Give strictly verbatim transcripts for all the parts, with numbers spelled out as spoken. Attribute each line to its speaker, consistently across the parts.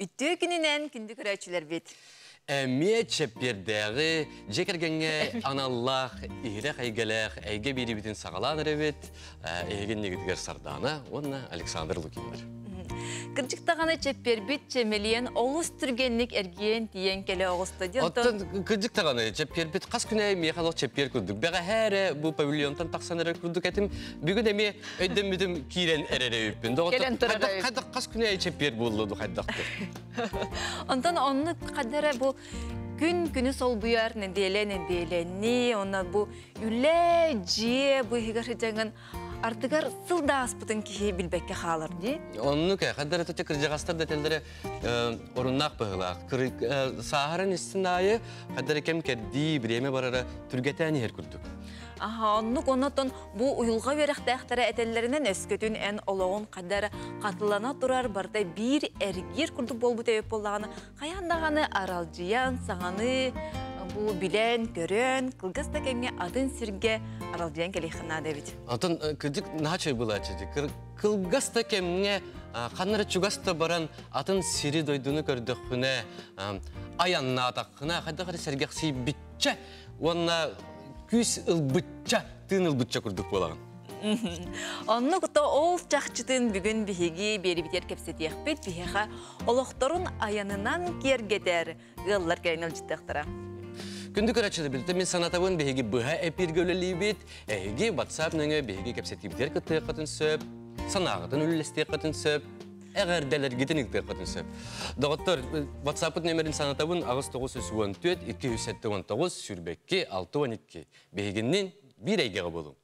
Speaker 1: Бүттүү күнінен күнді көрәчілер бет.
Speaker 2: Әмие чеппердегі жекергенге аналлах, игірек әйгелек, әйге бері бітін сағалан әребет, әйген негідігер сарданы, онына Александр Лукин бар.
Speaker 1: Кырдыктаганы чеппер бит чемелиен олус түргенник эрген тиен келе оғысты.
Speaker 2: Оттан кырдыктаганы чеппер бит қас күнәй мехалық чеппер күрдік. Бәға әрі бұл павильонтан тақсан әрі күрдік әтім, бүгін әме өйдім мүдім кирен әрі өйіппен.
Speaker 1: Келен тұрар өйіп.
Speaker 2: Қайдақ қас күнәй чеппер болуды қайдақты.
Speaker 1: Онтан оны қадары бұл күн күні сол бұяр нәделе нәделені, оны бұл үлі же бұл хигар жаңын артыгар сылдас бұтын кей білбәкке қалар, не?
Speaker 2: Onu ki, kadar öte kırcağızlar detayları orunnak bağlar. Saharen istinayı kadar kem kerdi bireme barara Türkiye'den yer kurduk.
Speaker 1: Aha, onluk ondan bu uyulğa verək dəxtərə ətəllerindən öskөtün ən olağın kadar qatılana durar barda bir ergir kurduk bol bu tevip olağını. Qayandağını aralcıyan, sağanı bu bilen, görün, kılgaz da kemge adın sürge aralcıyan keleyxina David.
Speaker 2: Антон кырдык начай была чеди. Кылгас та кемне қаннары чугаста баран атын сири дойдуны көрдік хүне аянна атақына қайдағары сәргеқсей бітчә, онна күс ылбытча, тын ылбытча көрдік болаған.
Speaker 1: Онны құта ол чақчытын бүгін біхеге бері бітер кепсетек бет біхеға олықтырын аянынан кергедер ғыллар кәйнел жіттіқтіра.
Speaker 2: Күнді көрәтшілі білді, мен санатауын бейге бұға әпірге өлілі бет, әйге WhatsApp нөңі бейге кепсетке бітер күтті қатын сөп, санағытын өлілесте қатын сөп, әғір дәлер гетін үкті қатын сөп. Доғыттар, WhatsApp нөмерін санатауын ағыз тоғыз жүз он төрт екі жүз он тоғыз сүрбекке алты он екі бейгеннен бір әйгеға болу.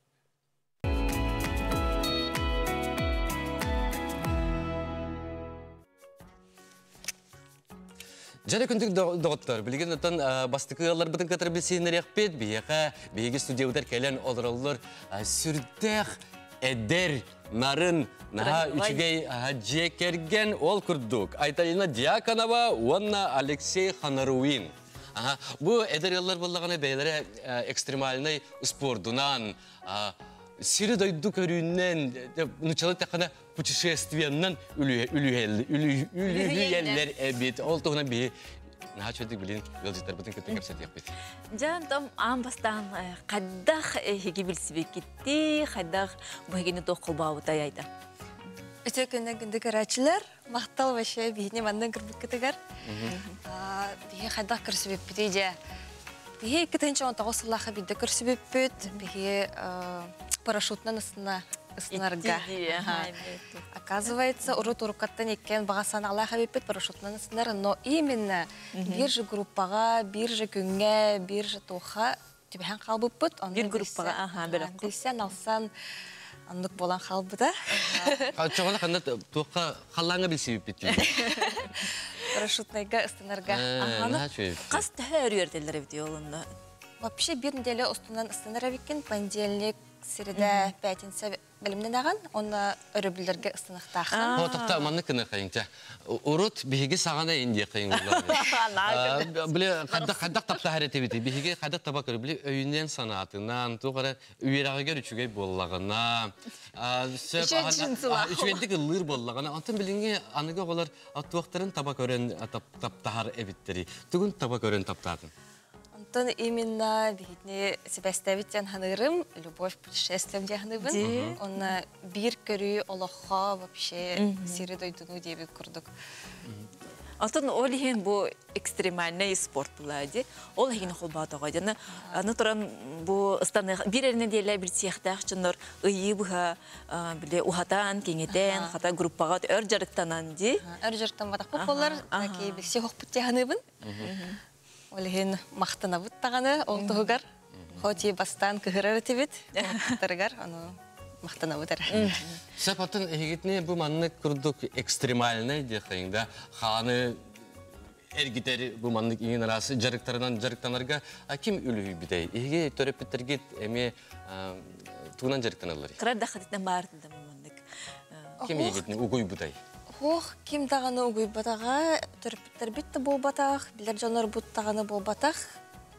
Speaker 2: Жәрі күндік доғыттар, білген өттен бастықығалар бұтын қатыр білсейінер еқпет, бейеға, бейге студияудар кәлен олыралылар сүрдәқ, әдер, нарын, наға үшігей жекерген ол күрдік. Айталина Дьяконова, онна Алексей Ханаруин. Бұл әдер еллар болағаны бәйлері экстремальный спордунан, сирі дойду көрінен, началы тақына путешествияннан үліелер әбет. Ол тұғына бейі, наға чөдік білін, елжеттер бұтын көтті кәпсәт еқпет.
Speaker 1: Жан, том, ан бастан қаддақ хеге білсібек кетті, қаддақ бұхегені тоқ қылбауыта яйда.
Speaker 3: Өте күнді күнді көрәчілер, мақтал бәші бейіне маңдан кірбік кетігер. Бейі қаддақ көрсібек бітейде. Бейі екітінші он тоғыз сыллақы бейді көрсібек бүт, бейі парашютнан ысынарға. Оказывается, урут урукаттан еккен бағасан алайға бейпет парашютнан ысынарға, но именно бір же группаға, бір же күнге, бір же тоға түбән қалбып бұд.
Speaker 1: Bir группаға, аха, бәрі құл.
Speaker 3: Дейсен алсан, андық болан қалбы да.
Speaker 2: Çoğuna қанда тоққа қалаңа білсі бейпет жүр.
Speaker 3: Парашютнайға ысынарға.
Speaker 1: Қас тәр ерделер евде олында?
Speaker 3: Вообще бір неделе ұстынан ыстынар әбеккен, понедельник, среда, пятница білімнен аған, оны өріблерге ыстынықтақын.
Speaker 2: Отықта аманны күні қайынша. Урут бейге сағана енде қайын олар. Біле қаддақ тапта әрет ебеті. Бейге қаддақ таба көрі. Біле өйінен санатынан, туғара үйерағығар үшігей болағына. Үшігендік ұлыр болағына. Антын білінге анығы олар аттуақтарын таба көрін таптағар әбеттері. Түгін таба көрін таптағын.
Speaker 3: Антон именно бейітіне Себастьевиттен ханырым, любовь путешествием де ханыбын. Оны бір көрі олыққа вообще сирі дойдыну дебі күрдік.
Speaker 1: Антон, ол ең бұл экстремальный спорт бұлайды. Ол ең қолбатыға. Аны тұран бұл бір әріне дейлі бір сияқтақ чыныр ұйы бұға ұхатан, кеңетен, қата группаға өр жарықтанан де.
Speaker 3: Өр жарықтан батақ бұл болар, бексе хоқпыт де ханыбын. Олеген мақтана бұттағаны, ол тұғығар. Хоти бастан күхірі өтебет, мақтарығар, оны мақтана бұтар.
Speaker 2: Сәп атын әйгетіне бұл манны күрдік экстремальный дейқайында. Қаны әргетері бұл манны ең арасы жарықтарынан жарықтанарға кім үлі бідей? Еге төріп біттергет әме туғынан жарықтаналар?
Speaker 1: Қырар дақытынан бардыда бұл маннык.
Speaker 2: Кем егетіне ұғой бұдай?
Speaker 3: Хоқ, кем тағаны ұғой батаға, төріп біттер бітті бол батақ, білер жанар бұт тағаны бол батақ.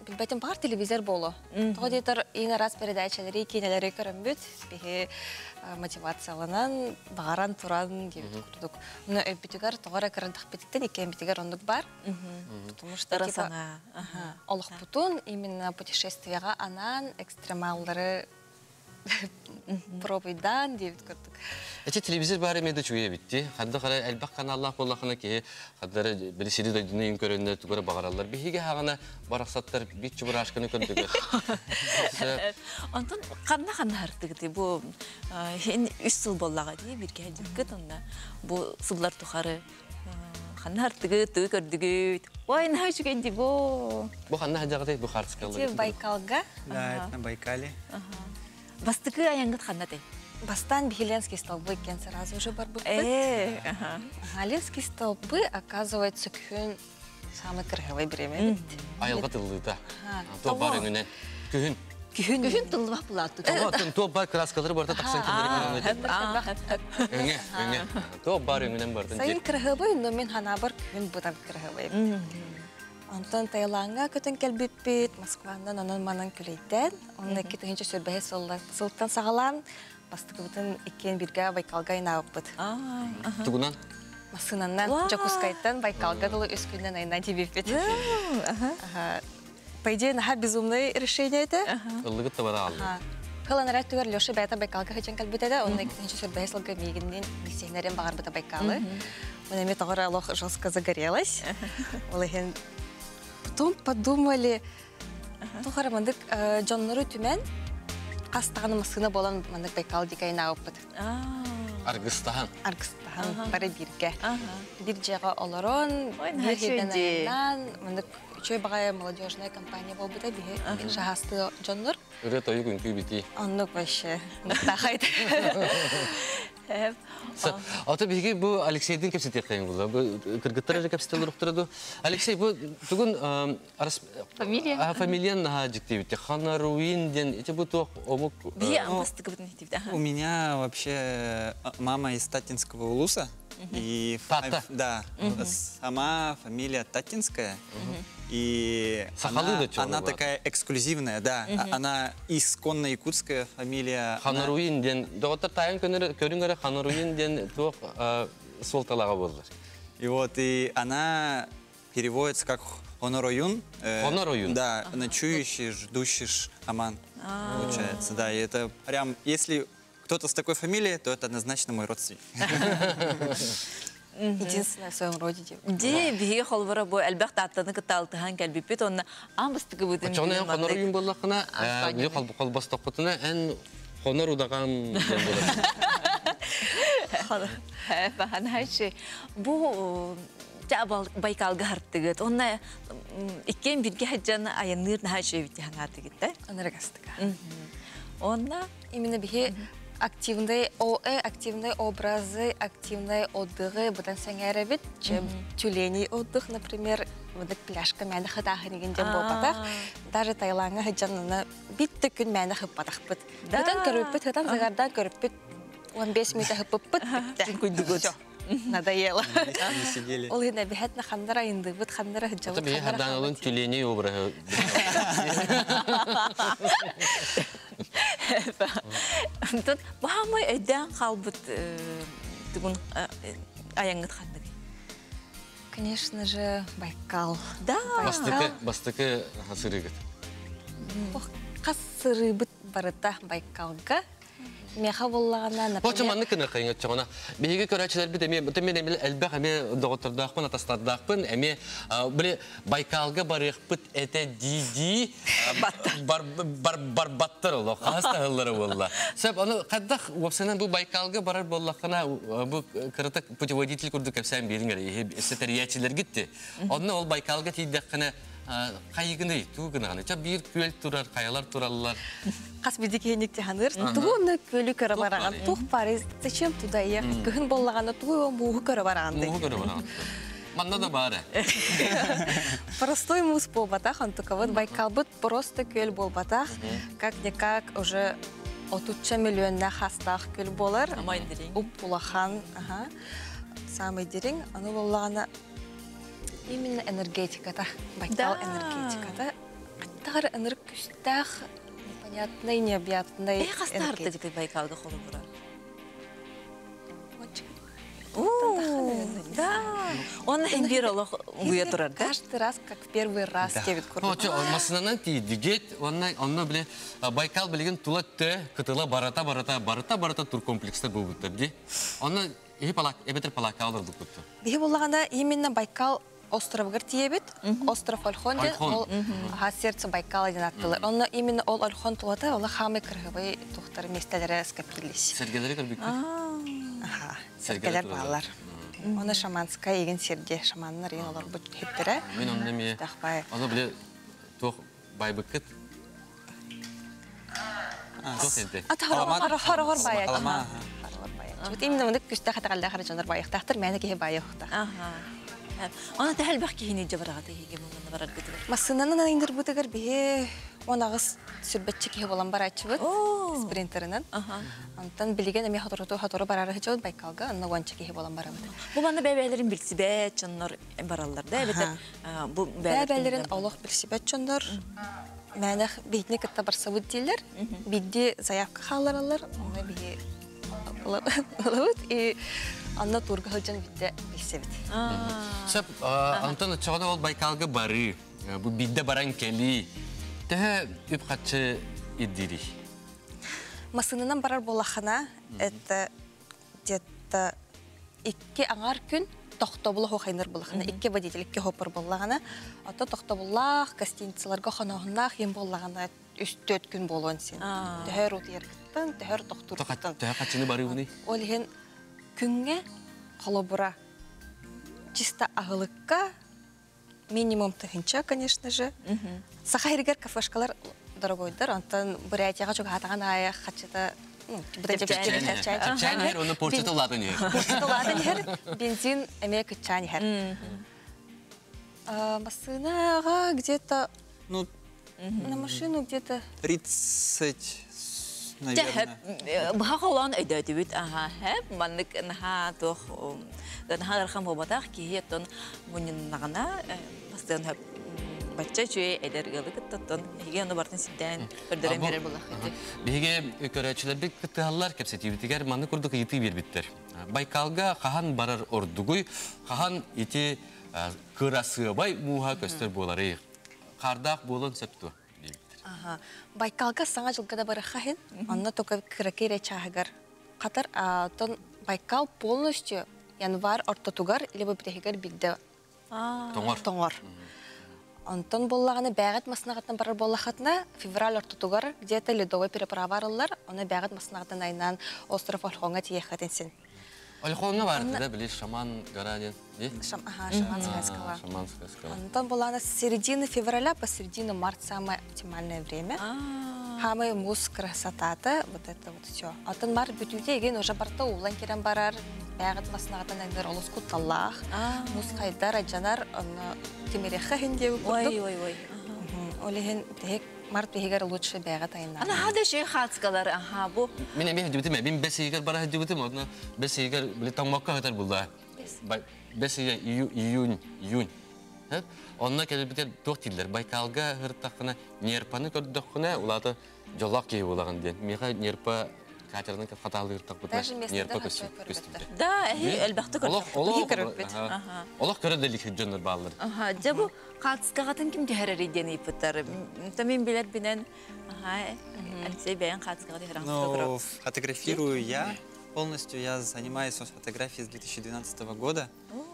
Speaker 3: билбетин бар телевизор болу. Тоғы дейтір ең раз передачалары, кейнелері көрінбіт, бейі мотивацияланан, бағаран туран деп күрдік. Мұны өйбітігер тоғыра кіріндік беттен, екен бітігер ондық бар. Потому что типа олық бұтын, именно путешествияға анан экстремалдары пробойдан деп күрдік.
Speaker 2: Эти телевизор бары меду чуя битти. Хадда кара элбак каналлар боллахына ки хаддары билисиди да дүнүн көрүндө тугара багаралар. Биһиге хагана бараксаттар бит чубурашканы көндүгө.
Speaker 1: Антон канна канна хартыгы бу эн үч жыл боллага ди бирге жиккет онда. Бу сыллар тухары канна хартыгы туу көрдүгүт. Ой, на чуген ди бу.
Speaker 2: Бу канна хажагы бу хартскалар.
Speaker 3: Те Байкалга.
Speaker 4: Да, это на Байкале.
Speaker 1: Бастыкы аяңгыт канна те.
Speaker 3: Бастан Бихеленские столбы кен сразу уже бар был.
Speaker 1: Э, ага.
Speaker 3: Галенские столбы, оказывается, күн самый красивый время.
Speaker 2: Айылга тылды да. То бар өңүнөн күн.
Speaker 3: Күн
Speaker 1: Күн тыллап булаты.
Speaker 2: То то бар краскалар барда таксан кендер. Өңө, өңө. То бар өңүнөн барда.
Speaker 3: Сайын красивый, но мен хана бар күн будан красивый. Антон Таиланга көтөн келбиппит, Москвандан онон манан күлейтен. Онда кетенче сөрбәһе сылтан сагалан. Бастыгы бутын иккен бирге Байкалга айнабыт.
Speaker 2: Тугунан?
Speaker 3: Масынаннан Жокускайттан Байкалга дылы өз күннен айна дебиппит. По идее, наха безумное решение это.
Speaker 2: Ыллыгыт да бара алды.
Speaker 3: Хыланарат түгер Лёша бәйта Байкалга хачан калбитеді. Онда кетенче сөрбәһе сылга мигиннен бисенерен багар быта Байкалы. Мне тогда лох жестко загорелась. Потом подумали, ну хорошо, Джоннору Тюмен, кастаны масына болан мандык Байкал дикайна опыт.
Speaker 2: Аргыстан.
Speaker 3: Аргыстан бары бирге. Бир жага олорон, бир хеденайнан, мандык үчөй багай молодежная компания болбута бир жахасты Джоннор.
Speaker 2: Үрет ойы күнкүй бити.
Speaker 3: Оннук вообще. Нактахайт.
Speaker 2: Ата биги бу Алексейдин кепсетек кайын була. Бу кыргыттар же кепсетел уруктурду. Алексей бу тугун
Speaker 1: фамилия.
Speaker 2: Фамилиян на диктивите. Ханаруинден эти бу тох омук.
Speaker 1: Бия амастыгы бутын диктивите.
Speaker 4: У меня вообще мама из Татинского улуса. И
Speaker 2: Тата.
Speaker 4: Да, сама фамилия Татинская. И
Speaker 2: она,
Speaker 4: она такая эксклюзивная, да. Она исконно якутская фамилия.
Speaker 2: Ханаруинден. Доктор Тайын көрүнгөрө Ханаруинден тох солталага болду.
Speaker 4: И вот и она переводится как Хонороюн.
Speaker 2: Хонороюн.
Speaker 4: Да, ночующий, ждущий аман. Получается, да. И это прям, если кто-то с такой фамилией, то это однозначно мой родственник.
Speaker 3: Единственное в своем роде.
Speaker 1: Ди биге холбора бу албак таттаны кыталтыхан келбипит онна амбыстыгы бутын.
Speaker 2: Чоңна Хонороюн боллакына, били холбостокутуна эн Хонор удаган
Speaker 1: болот. Бахан хайчы. Бу жабал Байкалга хартыгыт. Онна иккен бирге хаджан аяныр хайчы бити ханатыгыт да.
Speaker 3: Анарагастыга.
Speaker 1: Онна
Speaker 3: именно биге активный ОЭ, активные образы, активные отдыхы, бутан сәңәрі бит, чем тюленей отдых, например, вот пляжка мәні хытахы деген жем болпатақ. Даже Таиланға хыджанына битті күн мәні хыппатақ бит. Бутан көріп бит, хытан зағардан көріп бит, он бес минута хыппып бит. Надоело. Ол хина бихетна хандара инды бит, хандара хыджабыт.
Speaker 2: Это бихе хадан олын тюленей образы.
Speaker 1: Тут бахамай эден қалбыт түгін аяңғыт қандығы.
Speaker 3: Конечно же, Байкал.
Speaker 1: Да.
Speaker 2: Бастықы, бастықы сырыгыт.
Speaker 3: Қасыры бұт барыта Байкалға. Меха боллағана, например...
Speaker 2: Почаманны кінір қайын өтчіғана. Бейгі көрәтшілер біт, бұты мен әмел әлбәқ әме доғыттырдақпын, атастардақпын, әме білі Байкалға барық бұт әті ди-ди бар баттыр олы, қаста ғыллары болла. Сөп, оны қаддақ өпсенен бұл Байкалға барар боллақына бұл қырытық путеводитель күрді көпсән беріңер, сетәриячілер кетті. Оны ол Байкалға тейдіққіне қайығыны, туғынағаны. Ча бір көл тұрар, қаялар тұралылар.
Speaker 3: Қас бедеке енекте ханыр, туғыны көлі көрі бараған, туғы Париж, зачем туда ехать? Күхін болағаны туғы мұғы көрі барағанды.
Speaker 2: Мұғы көрі бараған. Манда да бары.
Speaker 3: Простой мус болбатақ, он только вот Байкал бұд просто көл болбатақ, как-никак уже отуча миллионна хастақ көл болар.
Speaker 1: Самай дерің.
Speaker 3: Уп пулахан, самай дерің, аны болағаны именно энергетиката, Байкал энергетиката. Тағар ынырық күстәқ, непонятный, необъятный.
Speaker 1: Эй, қастарды декай Байкалға қолы бұрар. Да. Он бир олох буя турар, да?
Speaker 3: Каждый раз, как в первый раз, кебит
Speaker 2: Ну,
Speaker 3: көрдік.
Speaker 2: чо, масынанан тиидигет, онна, онна біле, Байкал білеген тула тө, кытыла барата, барата, барата, барата тур комплекстер бұл бұттар, де? Онна, ехи палак, эбетер палакка алдырдық бұтты.
Speaker 3: Бихи болағанда именно Байкал островгар тиебит, остров Ольхон ден,
Speaker 2: Ольхон.
Speaker 3: ол ха сердце Байкала ден аттылар. Онна именно ол Ольхон тулата, ола хамы кыргыбай тухтар местелері скопились.
Speaker 2: Сергелері көрбекті?
Speaker 3: Аха,
Speaker 2: Сергелер
Speaker 3: сергелер балар. Оны шаманская еген серге, шаманнар еген олар бұт хеттері.
Speaker 2: Мен онна ме,
Speaker 3: Тақпай.
Speaker 2: онна біле, тоқ байбыққыт. Тоқ енді.
Speaker 3: Ата хорогор бая.
Speaker 4: Алама.
Speaker 3: Хорогор бая. Вот именно мындык күстә хатагалда харжанар баяктактыр, мәне кеһе баякта.
Speaker 1: Аха. Она тәһәл бәк киһини җабарагы һиге монда барар бит.
Speaker 3: Масынанан индер бутыгар бие онагыз сүрбәтче кеһе болан барачыбыт.
Speaker 1: О.
Speaker 3: Спринтеринен.
Speaker 1: Аха.
Speaker 3: Антан билеген эме хатороту хаторы барары хичот Байкалга, анна ванча кеһе болан барабыт.
Speaker 1: Бу баны бәбәләрен билсибә, чыннар бараллар да, бит. Бу
Speaker 3: Бәбәләрен Аллаһ билсибәт чондар. Мәнәх битне кытта барсабыт диләр. Бидде заявка халаралар, аны бие лавут и анна турга хылжан бидде билсебит.
Speaker 2: Сәп, Антон, чоғана ол Байкалға бары, бұл бидде баран кәли, тәһә үп қатшы иддири.
Speaker 3: Масынынан барар болахана, это где-то икки аңар күн тохтобулы хохайныр болахана, икки водитель икки хопыр боллагана, ата тохтобуллах, гостиницаларга ханахнах ем боллагана үстөт күн болон сен. Төһөр ут яргыттан, төһөр тохтурттан.
Speaker 2: Тәһә қатшыны бары уни?
Speaker 3: Ол ген күнгө колобура чисто агылыкка минимум тыгынча, конечно же. Сахайригер кафешкалар дорогойдар, антан бурятияга чөк хатаган ая хатчыта, ну, буда жепчен чай.
Speaker 2: Чән хер, оны порчеты ладын ер.
Speaker 3: Порчеты ладын ер, бензин эме кычан ер. Машинага где-то,
Speaker 4: Ну,
Speaker 3: на машину где-то
Speaker 4: тридцать, наверное.
Speaker 1: Бага холан әйдәте бит. Аха, һәп маннык наха тох. Наха рахам бобатах ки тон буннагана бастан һәп бачча чөй әдәргәле кеттон. Һиге аны бартын сидән бердәрен берер була.
Speaker 2: Биге көрәчләр бик кыталлар кепсетибитигәр манны күрдүк йыты бербиттер. Байкалга хахан барар ордугуй, хахан ити кырасы бай муха көстер болары. Кардак болон септу.
Speaker 3: Ага. Байкалга саңа жылгада бары хахин, анна только кракере чахагар. Катар, а тон Байкал полностью январь ортотугар, либо битехигар бигде
Speaker 2: Тоңор.
Speaker 3: тоңор. Антон боллаганы бәгат маснагаттан барар боллахатна февраль ортотугар, где-то ледовый переправарылар, оны бәгат маснагаттан айнан остров Ольхонга тиехатен сен.
Speaker 2: Ольхонна барды да, биле шаман гаранин.
Speaker 3: Шам, ага, шаманская скала.
Speaker 2: Шаманская скала.
Speaker 3: Антон боллаганы с середины февраля по середину марта самое оптимальное время. Хамы мус красотата, вот это вот все. Антон мар бүтүте еген уже барта улан керен барар, бәгат маснагаттан айнар олускут таллах. Мус хайдар аджанар, оны темереха хинде
Speaker 1: Ой, ой, ой.
Speaker 3: Олеген тек март бегер лучше бәгат айнар.
Speaker 1: Ана хада шей хатскалар, аха, бу.
Speaker 2: Мен эми җибетем, мен бесигер бара җибетем, аны бесигер биле тамакка хатар булды. Бесигер июнь, июнь. Хәп, онна келип битер тохтиллер. Байкалга хыртакына нерпаны көрдөхкүнә, улаты жолак кей булаган ден. Миха нерпа катерның хаталы хыртак бутна. Нерпа көстү.
Speaker 1: Да, әлбәттә
Speaker 2: Олох, олох.
Speaker 3: Ага.
Speaker 2: Олох көрәделик җөннәр баллар.
Speaker 1: Аха, җабу катскагатын ким дәһәр идене ипәттәр. Тамин билет бинен. Аха, Алексей бәян катскагаты хәрәм
Speaker 4: Ну,
Speaker 1: фотограф.
Speaker 4: фотографирую я полностью. Я занимаюсь фотографией с две тысячи двенадцатого года.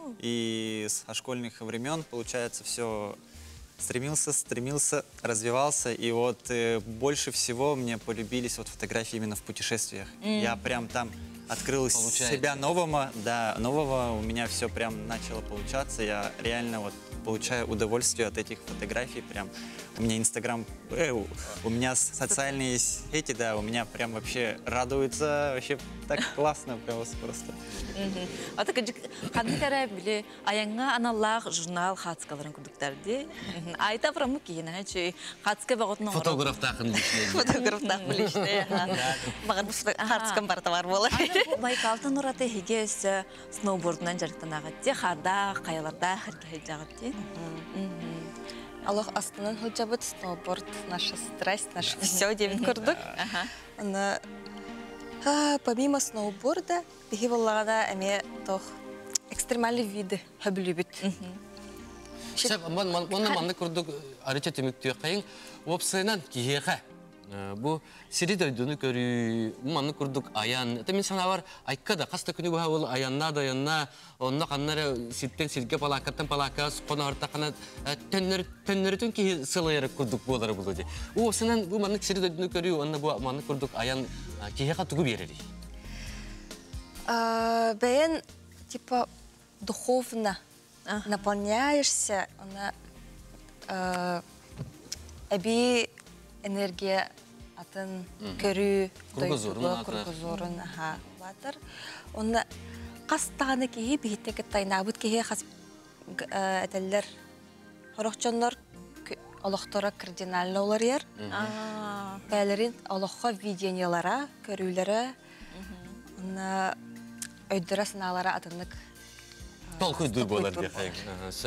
Speaker 4: И с школьных времен, получается, все стремился, стремился, развивался. И вот э, больше всего мне полюбились вот фотографии именно в путешествиях. Я прям там открыл себя нового, да, нового. У меня все прям начало получаться. Я реально вот получаю удовольствие от этих фотографий. Прям у меня Инстаграм, э, у, у меня социальные сети, да, у меня прям вообще радуются, вообще так классно просто.
Speaker 1: Ата кыжык ханны кара биле аянга аналлах журнал хатскаларын күрдүктөр ди. Айта праму кийин ачы хатска багытны
Speaker 2: Фотограф тахын бишле.
Speaker 3: Фотограф так билиште. Багын хатскан бар товар болар.
Speaker 1: Байкалтын ураты хигес сноуборднан жарыктан агатты, харда, каяларда хәркәһе жагатты.
Speaker 3: Алох астынан хылжабыт сноуборд, наша страсть, наше все, девять курдук. Она помимо сноуборда, беги воллада, эме тох экстремальные виды хөбүлүбүт.
Speaker 2: Сәп, оны манны күрдік арыча теміктіе қайын, опсайнан киеға. Бұл сирид өйдіні көрі, манны күрдік аян. Это мен санавар айқада, қаста күні бұға ол аянна даянна, онына қаннары ситтен сирге палақаттан палақа, сұққона артақана төннөрітін ки сылайыры күрдік болары бұлды. Опсайнан бұл манны сирид өйдіні көрі, онына бұл манны күрдік аян киеға тұғы берері.
Speaker 3: Бәйін, типа, духовно наполняешься, она әбі энергия атын көрі, кургузорын батыр. Оны қастағаны кейі бейттегі тайнабыт кейі қас әтәлілер хорақчанлар олықтара кардинальны олар ер. Бәлерін олыққа видениялара, көрілері, өйдіра сыналара атынық
Speaker 2: Толкуй дуй болар де қайын.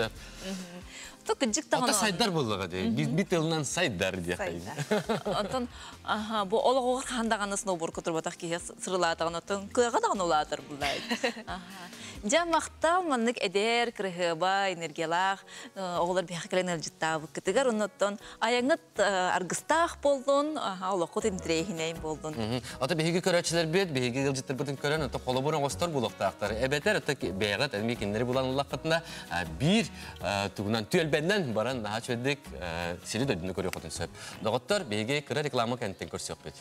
Speaker 2: Ата сайдар болуға де. Бит елінен сайдар де қайын.
Speaker 1: Антон, бұл олығығыр қандағаны сноуборд көтір батақ кейе сырылатығын отын күйеға дағын олатыр бұлдай. Жан мақтал маннык әдер, кіріғыба, энергиялақ, оғылар бейхі кәлен әлжіттабы кітігер. Оныттан аяңыт арғыстақ болдың, олыққыт емтірейхінейін болдың.
Speaker 2: Ата бейхігі көрәтшілер бет, бейхігі әлжіттер бұтын көрән, ата қолы бұрын ғостар болуқтақтар. Әбәтер, ата бейғат әлмекендері болан ұлаққытына бір тұғынан түйелбәннен баран наға чөйдік сирі дөйдіні көрі қотын сөп. Доғыттар бейхігі кірі реклама кәнттен көрсі өкпет.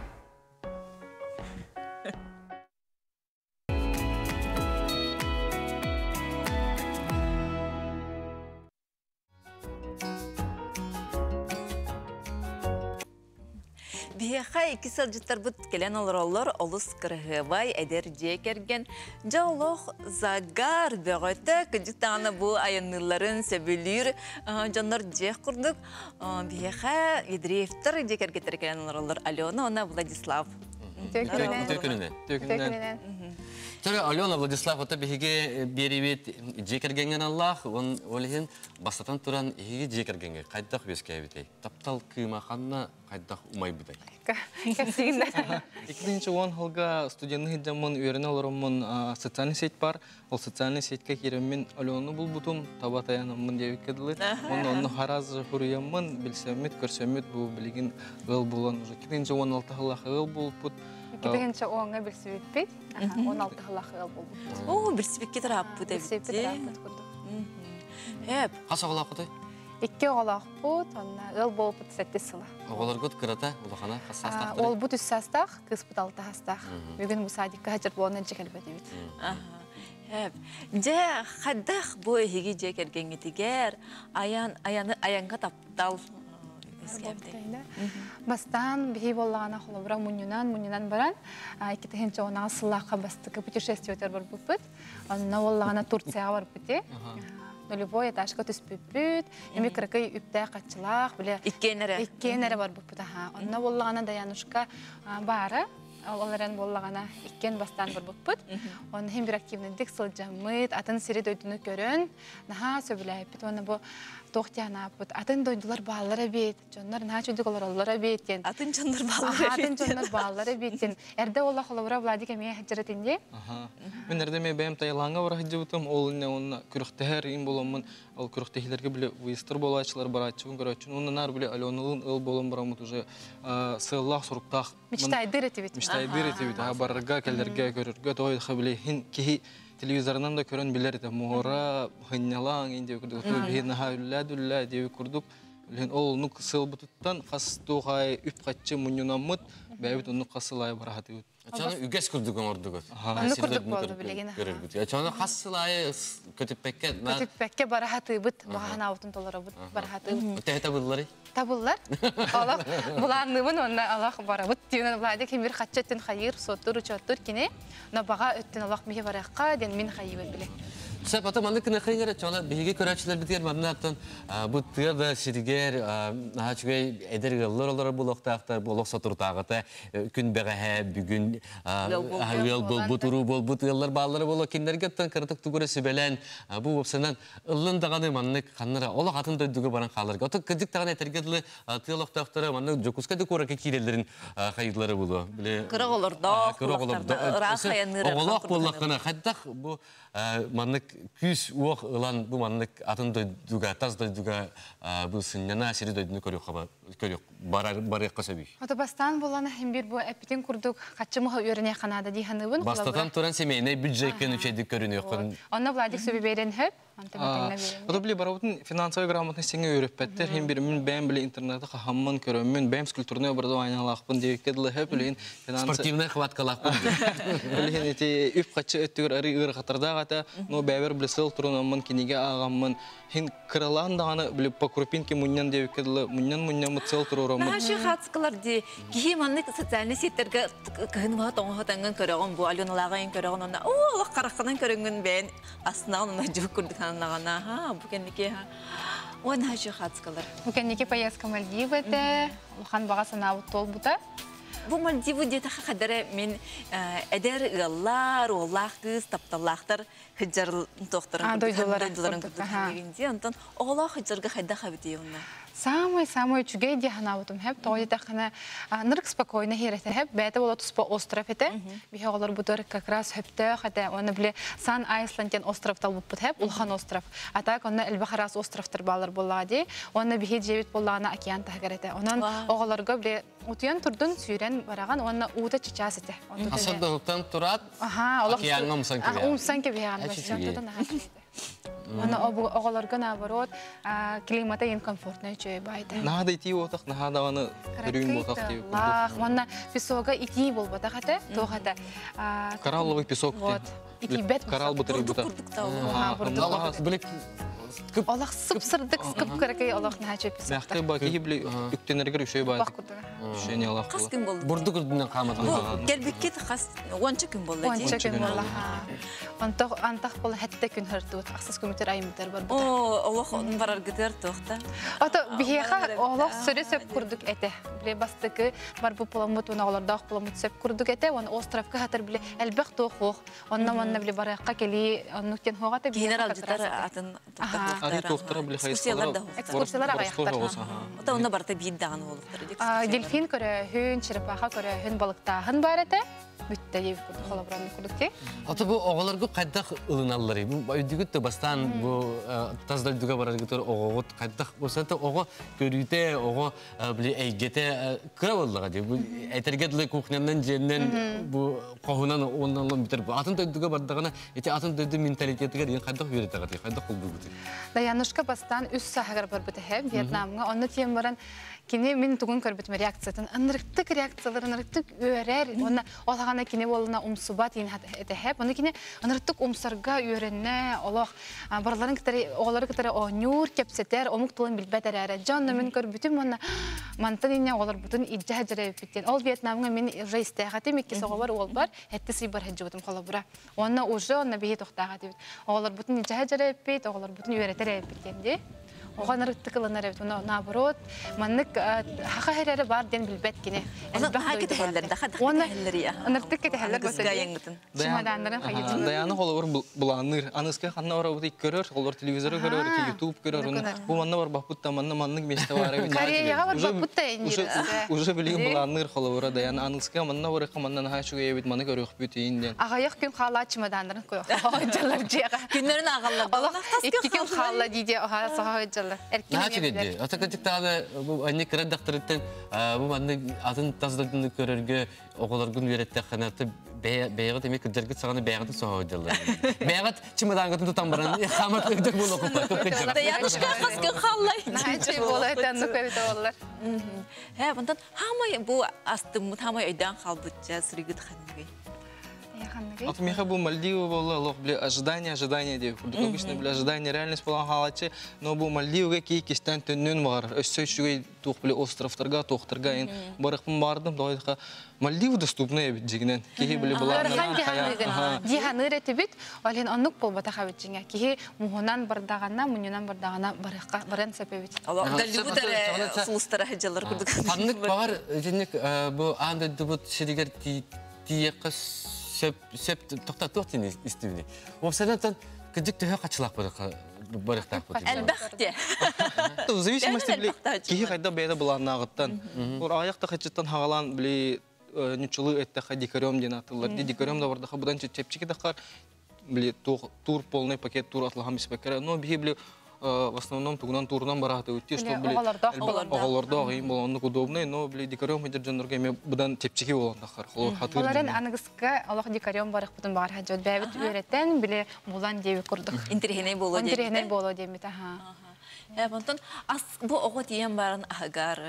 Speaker 1: Бейха iki сылжыттар бұт келен олар олыс кірғыбай әдер жекерген. Жаулық загар бөғөті күдіктағаны бұл айыныларын сөбілір жанлар жек құрдық. Бейха Едреевтер жекергеттер келен олар Алена, она Владислав.
Speaker 2: Төкінінен. Төкінінен. Тәрі Алена Владислав ота бейге беребет жекергенген Аллах, он олеген бастатан тұран еге жекергенге қайдақ беске әбетей. Таптал күймақанна қайдақ умай бұдай.
Speaker 5: Екінші он ғылға студентный хиджамын үйеріне оларымын социальный сеть бар. Ол социальный сетьке кереммен Аленаны бұл бұтым табатаянымын деп кеділі. Оны харазы хүріямын, білсемет, көрсемет бұл білеген ғыл болан. Екінші он алты ғылақ ғыл бұл бұт.
Speaker 6: Екінші оңға білсебет он алты ғылақ ғыл бұл бұт.
Speaker 1: О, білсебетке тұрап бұд
Speaker 6: Білсебетке тұрап бұд.
Speaker 1: Әп.
Speaker 2: Қаса ғылақ құдай?
Speaker 6: Екі ғылақ бұд, ғыл бол бұд сәтті сылы.
Speaker 2: Оғылар көт кірата, ұлақана, қасастақ
Speaker 6: Ол бұд үс састақ, қыз бұд алты астақ. Бүгін бұл садикка хачыр болуынан жекер бәді бет.
Speaker 1: Же қаддақ бұл еге жекерген етігер, аянға таптал.
Speaker 6: Бастан бейі болағана қолыбыра мұнынан, мұнынан баран, екетігінші онаға сылаққа бастықы путешествие өтер бар бұл бұд. Онына олағана Турцияға бар бұд. Нулевой этажка түспүппүт, эми кыркый үптэ качылак, биле
Speaker 1: иккенере.
Speaker 6: Иккенере бар буппут, аха. Онна боллагана Даянушка бары, оларен боллагана иккен бастан бар буппут. Он хем бир активныйдык сылжамыт, атын сири дөйдүнү көрөн, наха сөбүлэйппит, оны бу тоқтянаппыт. Атын дөйдүлар баалары бейт, жоннар наха чөйдүк олар олара бейттен.
Speaker 1: Атын жоннар баалары бейттен.
Speaker 6: Атын жоннар баалары бейттен. Эрде олла холобура владик эмие хаджаратинде.
Speaker 5: Мен эрде ме бәйім тайлаңа бар хаджабытым, ол не оны күріқтәр ин боламын, ол күріқтәхилерге біле выйстыр болачылар барачығын көрачын. Оны нар біле Аленалын ыл болам барамыт уже сыллах сұруқтақ.
Speaker 6: Мечтайдыр етебет.
Speaker 5: Мечтайдыр етебет. Барырға, кәлдерге көрірге тоғайдыға біле хин кехи телевизорынан да көрін білер еді. Мұғыра, хыннялаң ин деп күрдік. Бейін аға үлләд-үлләд деп күрдік. Ол нұқ сыл бұтыттан қас тоғай үп қатшы мұнынамыд, бәйбіт оны қасылай барахаты өт.
Speaker 2: Ачаны үгес күрдік оңырдығыз.
Speaker 6: Оны күрдік болды білеген.
Speaker 2: Ачаны қасылай көтіппәкке...
Speaker 6: Көтіппәкке барахаты бұд, бағана аутын толары бұд, барахаты бұд.
Speaker 2: Өттәйі табылылары?
Speaker 6: Табылылар. Олақ бұланныбын, онна Аллах бара бұд. Дейін бұлайды кембір қатчаттын қайыр, соттыр, учоттыр кене. Но баға өттін Аллах меге бараққа, ден мен қайы біле.
Speaker 2: Sen patı mandık ne kadar çoğala bilgi körçüler bitiyor manattan bu tırda şirger ha çünkü eder yıllar olarak bu loktaaktar bu lok saturtağıta gün beğe bugün yıl bol bu turu bol bu yıllar bağları bol kimlerge tan kırtık tugurası belen bu opsiyondan ılın dağını mandık kanlara ola hatın döydüğü baran kalırga otu kıcık tağını etergedli tıyaloktaaktarı mandık jokuska da koraki kirelerin hayırları bulu
Speaker 1: Kırık olur da
Speaker 2: kırık olur da oğlak bollakına hatta bu mandık küs uaq ılan bu mandık atın duyduga, taz duyduga bu sınjana siri duyduğunu körüyor xaba, körüyor, baraya qasabi.
Speaker 6: Ото бастан болана hem bir bu epiten kurduk kaçımı öğrene kanada dihanıbın.
Speaker 2: Bastatan turan semeyne bütçeyken üçeydik körünüyor.
Speaker 6: Onda Vladик söbi beren hep.
Speaker 5: Ото биле барабытын финансовый грамотность сеңе үйрөппеттер. Hem bir мен бәм биле интернетте хамман көрөммүн, бәм скульптурный образованиялакпын дегекедле хеп билен финансы.
Speaker 2: Спортивный хваткалакпын.
Speaker 5: Билен эти үп качы өттүр ары ыр катарда гата, но бәбер биле сыл турунамын кинеге агаммын. Хин кыралан даганы биле по крупинке муннан дегекедле, муннан муннан мыцыл турурамын.
Speaker 1: Наши хатскалар ди ки маннык социальный сеттерге кыгынга тоңготанган көрөгөн бу алёналагын көрөгөн онда о каракканан көрөнгөн бен астына онда жук курдуканагана ха бу кенеке ха о наши хатскалар
Speaker 6: Bu kendiki поездка Мальдивы те, улхан багасына утол бута.
Speaker 1: бу Мальдивы дете хадары мен эдер галлар олах кыз тапталахтар хыжар тохтарын
Speaker 6: дойдуларын
Speaker 1: курдуканагенди онтон огола хыжарга хайда хабити онна
Speaker 6: Самый-самый чугей диханаутум хеп, той тахана нырк спокойно херете хеп, бәте бола туспа остров ете. Бихе олар бутор как раз хепте хата, оны биле Сан Айсланден остров талбып бут хеп, улхан остров. Атак оны Элбахарас островтар балар боллади, оны бихе жебит боллана океан тахгарете. Онан оголарга биле утуян турдун сүйрен бараган, оны ута чичас ете.
Speaker 2: Асадылыктан турат, океанга умсан кебе.
Speaker 6: Умсан кебе ан. Она оголорга наоборот климата им комфортно чөй байда.
Speaker 5: Нахада ити отак, нахада аны рюн ботак деп.
Speaker 6: Лах, манна песога ити болбата хата, то хата.
Speaker 5: Коралловый песок.
Speaker 6: Вот. Ити бет
Speaker 5: коралл бутыры бута.
Speaker 6: Ага, бурдук.
Speaker 2: Билек
Speaker 6: Аллах сып-сырдык скып керекей Аллах нахачы песок.
Speaker 5: Нахты баки биле үктенергер үшөй байда. Үшөне Аллах.
Speaker 1: Кас күн болду.
Speaker 2: бурдук үрдүнөн камады.
Speaker 1: Бу келбекке хас онча күн болду.
Speaker 6: Онча күн болду. Антах антах бол хатта күн хыртып, аксыз көмөтөр айымтар бар бу.
Speaker 1: О, Аллах онун барар гытер тохта.
Speaker 6: Ата бихеха Аллах сөре сөп курдук эте. Биле бастыкы бар бу поламут уна аларда поламут сөп курдук эте, он островка хатыр биле элбек тохох. Онна манна биле баракка кели, оннуктен хогата бихеха.
Speaker 1: Генерал житар атын
Speaker 5: Ари тохтара биле хайскалар.
Speaker 6: Экскурсиялар аяктар.
Speaker 1: Ата онна барта биддаган болуптар.
Speaker 6: А дельфин көрө, хүн, черепаха көрө, хүн балыктагын бар эте. Бүтте ев курдук холобраны курдук те.
Speaker 2: Ата бу оголорго кайдак ылыналлары. Бу өйдүгүт бастан бу таздалдыга бараргытыр огот кайдак болсанта ого көрүтө ого биле эйгете краваллага деп. Бу этергедле кухнянан жернен бу когунан оннан битер. Атын өйдүгө бардагана эти атын өйдү менталитетиге деген кайдак үйрөтөгө те. Кайдак болду.
Speaker 6: Даянышка бастан үс сахагар бар бите хе Вьетнамга. Онны тем баран кини мен тугун көрбөтмө реакциятын ынырыктык реакциялар ынырыктык өрер. Онна олагана кини болуна умсубат ин эте хеп. Оны кини ынырыктык умсарга үйрөнне Аллах барларын китери оголары китери онюр кепсетер, омук тулын билбетер эре. Жанна мен көрбөтүм онна мантан ине олар бутун иджа жере биттен. Ол Вьетнамга мен уже истехатым икки соголар ол бар. Хетти сибар хеджубутум колобура. Онна уже онна бии токтага дебит. Оголар бутун иджа жере бит, оголар бутун үйрөтер биткенди. Оғаныр тықылынар әбет, наоборот, маннык хақа хәрәрі бар ден білбәт кене.
Speaker 1: Оны ха кетәһәлләр, даха кетәһәлләр я.
Speaker 6: Оныртык кетәһәлләр
Speaker 1: бөтен.
Speaker 6: Чемодандарын хайып.
Speaker 5: Даяны холовар буланыр. Аныска ханна ора бут көрөр, холор телевизоры көрөр, YouTube көрөр. Бу манна бар бапутта, манна маннык месте бар.
Speaker 6: Кореяга бар бапутта инде.
Speaker 5: Уже билген буланыр холовара даяны аныска манна бар каманнан хашуга ебит маны көрөк бут инден.
Speaker 6: Агаяк күн хала чемодандарын кой. Жалар жага.
Speaker 1: Күннәрен агаллар.
Speaker 6: Аллах икки күн хала диде, ага сага
Speaker 2: Начали. Атакатыктагы бу анне кредакторыттан бу манны атын таздыгын көрөргө оголоргун үйрөттө канаты бэягат эми кыдыргыт саганы бэягат соодылар. Бэягат чемодангатын тутан баран хамат өйдө боло копа.
Speaker 1: Янышка хаскы халлай.
Speaker 6: Начали болот анны көбөт болар.
Speaker 1: Ха, бундан хамай бу астым хамай өйдөн халбытча сүрүгүт ханныгы.
Speaker 5: А то меха был Мальдивы было, лох, бля, ожидание, ожидание, деп. Обычно, бля, ожидание, реальность была халачы, но был Мальдивы, ки кистен төннөн бар. Өссөй шугай тух, бля, островтарга, тухтарга, ин барықпын бардым, дойдыға. Мальдивы доступны, бит, жигінен. Кихи, бля, была...
Speaker 6: Диханы ретебит, олен аннук болбата хабит жинга. Кихи мухунан бардағана, мұнюнан бардағана баран сәпебит.
Speaker 1: Голливудары сулыстара хаджалар күрдік.
Speaker 2: Ханнык бар, жинник, бұл анда дұбыт шеригер тиеқі сөп тоқтатуқ тені істівіне. Опсанатан күдік түйе қачылақ барықтақ бұд.
Speaker 1: Әлбәқте.
Speaker 5: В зависимости, бля, кихи қайда бәйді бұлан нағыттан. Ол аяқта қачыттан хағалан, бля, нючылы әттіға декорем ден атылар. Декорем да бардыға бұдан чепчекі дақар, бля, тур полный пакет тур атылған беспекері. Но бихи, бля, в основном тугунан турунан бараты өтті, что, бля, оғаларда ағайын болғанлық удобный, но, бля, декорем хедер жанырға еме бұдан чепчекі болған дақар.
Speaker 6: Оларын анығысқа Аллах декорем барық бұтын бағар хаджот бәбіт үйреттен, бля, мұлан деуі күрдік.
Speaker 1: Интерхеней болу деймет.
Speaker 6: Интерхеней болу деймет, аха.
Speaker 1: Бұл оғы дейен барын ағар...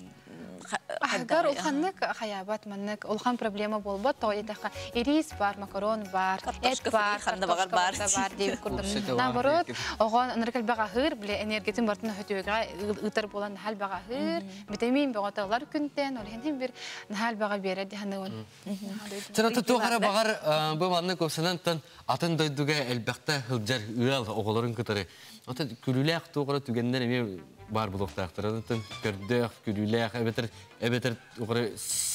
Speaker 6: Агар улханнык хаябат маннык улхан проблема болбот тойтаха ирис бар, макарон бар, эт бар, картошка бар деп күрдүм. Наоборот, огон ныркал бага хыр биле энергетин бартын хөтөгө ытыр болан хал бага хыр, витамин багаталар күнтен, олен бир хал бага берет ханын.
Speaker 2: Сенаты тугара багар бу маннык осынантан атын дойдуга элбекте хылжар ыал оголорун кытары. Ата күлүләк тугара түгендер эме бар булуктактырын көрдөк күлүләк эбетер эбетер угары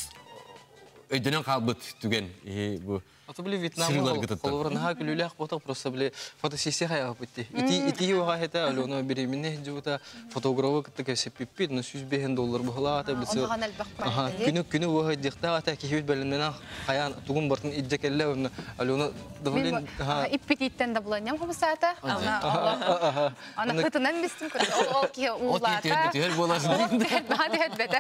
Speaker 2: өйдөнөн калбыт түген бу
Speaker 5: Ата били Вьетнам колорнаха күлүләк ботак просто били фотосессия хая битти. Ити ити юга хета алона беременне жута фотографы кытка сепиппит на сто доллар бухла ата бис. Ага, күнү күнү уга дикта ата кихит беленнен хаян тугун бартын иджекелле алона довлен
Speaker 6: ага иппититтен да буланям хабасата. Ана ана хытынан бистим ол ки улата.
Speaker 2: Тер боласың.
Speaker 6: Бадет бете.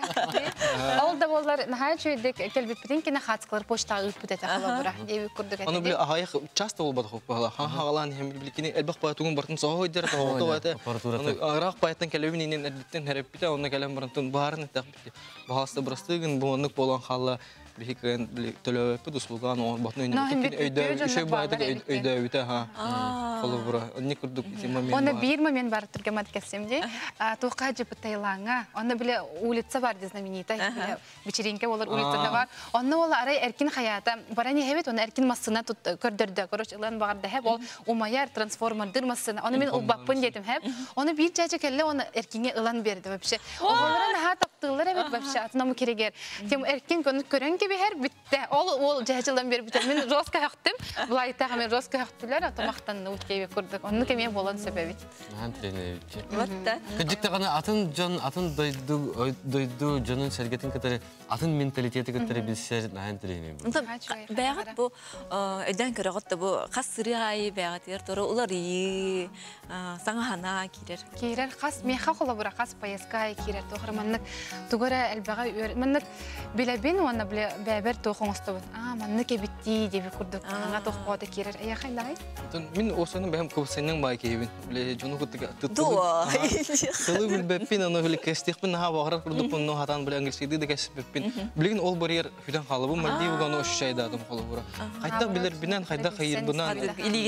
Speaker 6: Ол да болар нахачыдык келбиппитин кина хатскалар почта алып бутета халабыра.
Speaker 5: Аны били ахай часто болбады хоп бала. Ха хагалан хем билкини элбак батугун бартын соо дер тоото бата. Аны арак байтан келебинин эрдиттен хереппите аны келем бартын баарын таппити. Баасы брастыгын буонук болон халла бихикен төлөп услуган он батны өйдө ишe байтык өйдө бите ха. Холобура не курдук момент.
Speaker 6: Аны бир момент бар тургамат кесемде. Тука жып Таиланга. Аны биле улица бар знаменитая. Вечеринка болар улицада бар. Аны ол арай эркин хаята. Барани хебет аны эркин массына тут көрдөрдө. Короче, илан багарда хеп ол умаяр трансформатор массына. Аны мен убаппын дедим хеп. Аны бир жачы келе аны эркинге илан берди вообще. Оголарын ха таптылар эбет вообще. Атнамы керегер. Тем эркин көрөн gibi her bitti. Ol ol cehçilen bir bitti. Ben roska yaktım. Bulay ta men roska yaktılar. Atamaktan ut gibi kurduk. Onu kemiye bolan sebebi.
Speaker 2: Hantene.
Speaker 1: Vatta.
Speaker 2: Kıcıkta kana atın can atın doydu doydu canın sergetin kadar atın mentaliteti kadar bilser hantene bu.
Speaker 1: Бәгат бу өйдән көрәгәт бу хасыры ай бәгат ер торы улар и саңа хана кирер.
Speaker 6: Кирер хас меха хола бура хас паяска кирер тохырманнык тугара элбага маннык билебин уна биле бәбер тохоңстобут. А маннык битти дип курдук. Аңа тохпады кирер. Я хайлай.
Speaker 5: Мен осының бәм көсеннән бай кебин. Биле жону кутыга
Speaker 1: Дуа.
Speaker 5: Тылы бил бәппин аны биле кестихпин ха багыр курдук но хатан биле английский диде кесбеппин. Билген ол барьер хүдән халыбы Мальдивга но шайда адам холобура. Кайда билер бинен кайда хайыр бунан.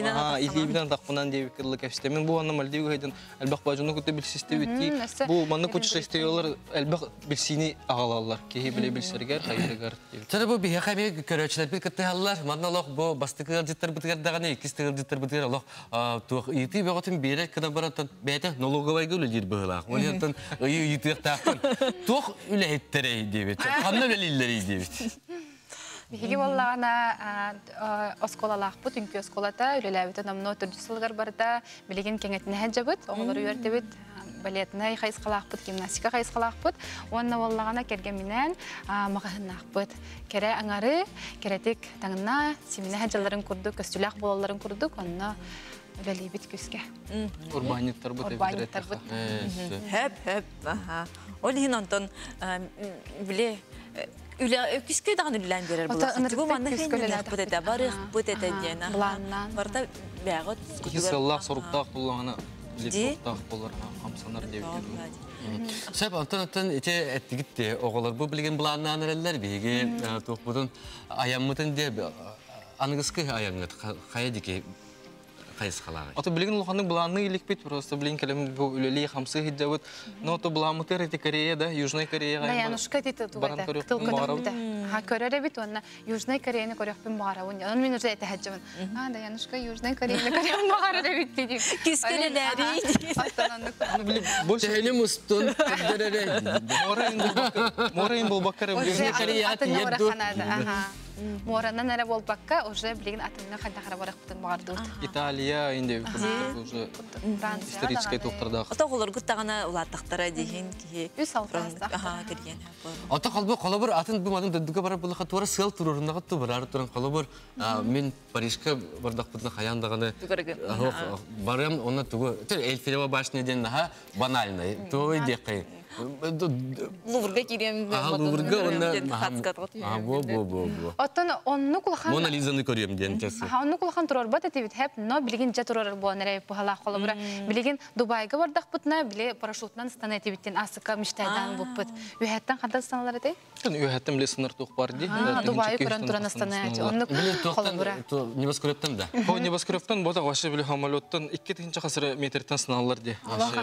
Speaker 5: А илигинен тақпынан дип кирлек эстемен. Мен бу аны Мальдивга хайдан албак бажуну кутты билсисте битти. Бу манны кучы истеялар албак билсини агалалар. Ки биле билсергер хайыргар.
Speaker 2: Тәре бу бия хәме көрәчләр бит китте халлар. Манналык бу бастыкы җиттер битгәр даганы икистер җиттер битгәр Аллах. Тух ити бәгатен бире кына баратан бәйтә налоговый гөле дир была. Оннан ый ити тактан. Тух үле иттере дип. Канны белилләр дип.
Speaker 6: Биги боллагана осколалах бу түнкү осколата үлеләбит намно төрдүсүлгөр барда билеген кеңетне хаҗабыт оглар үйрөтөбүт балетна хайскалах бут гимнастика хайскалах бут онна боллагана келген менен магахнах бут кере аңары керетик таңна симне хаҗаларын курдук көстүлак болаларын курдук онна үлелебит күскә
Speaker 5: урбаниттар бут
Speaker 6: урбаниттар бут
Speaker 1: Хеп хеп аха ол хинантон биле Üle küskü dağın ülen verir bular. Bu manna henüz bu da barık bu da diyene. Barda bägat.
Speaker 5: Kısallah soruktaq bulağına soruktaq bular hamsanar diye biliyorum.
Speaker 2: Sebep antan antan ite etti gitti. Oğullar bu bilgen bulanlar neler bigi. Tohbudun ayamıtın diye аныңызкы аяңыт қайадеке қайыз қалағы?
Speaker 5: Ото билген лоханның буланы иликпит, просто билген келем бу үлели хамсы хиджабыт. Но то буламы терете Корея, да, Южная Корея.
Speaker 6: Да, Янушка тите тугата. Тыл көтөбүтэ. Ха көрөрө бит онна Южная Кореяны көрөкпүн багарабын. Аны мен уже эте хаджабын. А, да, Янушка Южная Кореяны көрөм багарабы бит дип.
Speaker 1: Кискелелери.
Speaker 5: Аны биле больше
Speaker 2: Тәне мустун.
Speaker 5: морайн бул морайн бул баккара
Speaker 6: Южная
Speaker 2: Корея еді.
Speaker 6: Ага. Мораннан эре болбакка уже билген атына кайдахара баракпытын багарды.
Speaker 5: Италия инде уже исторический тоқтарда.
Speaker 1: Ата олар гыттагана улаттактара деген ки.
Speaker 6: Үс алфаста.
Speaker 1: Ага, кирген.
Speaker 2: Ата қалбы қалабыр атын бұл мадың дөдігі барып бұл қатуары сыл тұрырындағы тұ барары тұрын қалабыр. Мен Парижка бардақ бұтына қаяндағаны барым, оны тұғы Эльфилева башнеден банальный. Той деқай.
Speaker 1: Луврга кирем.
Speaker 2: Луврга оны... Во-во-во-во.
Speaker 6: Оттан онну кулахан...
Speaker 2: Мона Лизаны көрем ден кесі.
Speaker 6: Онну кулахан тұрар бат әтебет хәп, но білген жа тұрар болан әрәй бұхала қолы бұра. Білген Дубайға бардақ бұтына, біле парашютнан стан әтебеттен асықа міштайдан бұп бұт. Үйәттен қандай станалар әтей?
Speaker 5: Үйәттен біле сыныр тұқ бар де.
Speaker 6: Дубайы көрін тұран станы әтей. Онну қолы бұра.
Speaker 2: Небоскребтен да?
Speaker 5: О, небоскребтен бода ғашы біле хамалеттен икки тігінші қасыры метрден сыналар де.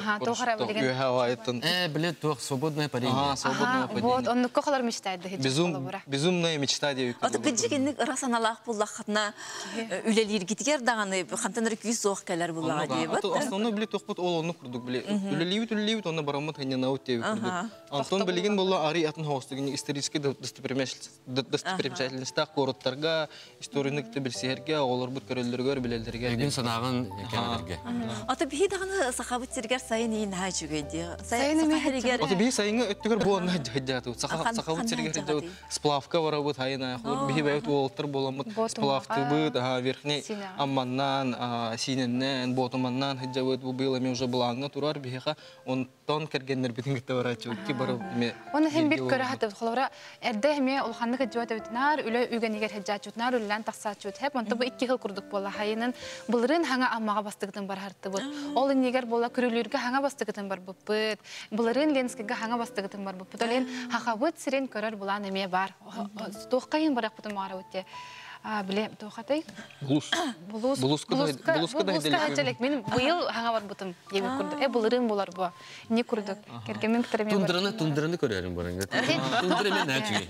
Speaker 2: Тух, свободное падение.
Speaker 5: Ага, свободное падение.
Speaker 6: Вот, он кохалар мечтает.
Speaker 5: Безум, безумная мечта девик.
Speaker 1: Ата кыджигенник расаналах буллахатна үлелер гитгер даганы хантаныр күз зох келер буллага дип.
Speaker 5: Ата основной билет тохпут ол оны курдук биле. Үлелибит үлелибит оны барамат хәнә наут девик курдук. Антон билеген булла ари атын хостыгын исторический достопримечательность короттарга, историяны билсерге, олар бут көрөллөргө билелдерге.
Speaker 2: Эгин санаган экенлерге.
Speaker 1: Ата би даганы сахабыт сергер сайын ин хаҗуга ди. Сайын мехригер.
Speaker 5: Ата би сайынга өттүгөр буонна хаҗату. Сахабыт сергер хаҗату. Сплавка барабыт хайна. Би бәйт олтыр боламыт. Сплавты быт, ага, верхний амманнан, синеннен, ботоманнан хаҗабыт бу белами уже булаңга турар биха. Он тон кергеннер битин гитаварачу ки барып ме.
Speaker 6: Оны һәм бит көрә хәтта холора. Эрдә һәме ул ханны хаҗат битнар, үле үгәнигер хаҗатчутнар, үллән тахсачут һәп. Онда бу икки хил курдук була. Хайнын булырын хаңа аммага бастыгытын бар хартты бу. Ол нигер була көрүлүргә хаңа бастыгытын бар бу. Булырын Ленскига хаңа бастыгытын бар бу. Толен хахабыт сирен көрөр була неме бар. Тохкайын барак бутын мара үтте. А, биле, тохатай.
Speaker 5: Булус.
Speaker 6: Булус.
Speaker 5: Булуска да, булуска да
Speaker 6: делек. Мен быйыл хаңа бар бутын. Ебе курдук. Э булырын булар бу. Не курдук. Кергемен китерме бар.
Speaker 2: Тундраны, тундраны көрөрүм барыңга. Тундра мен хачуй.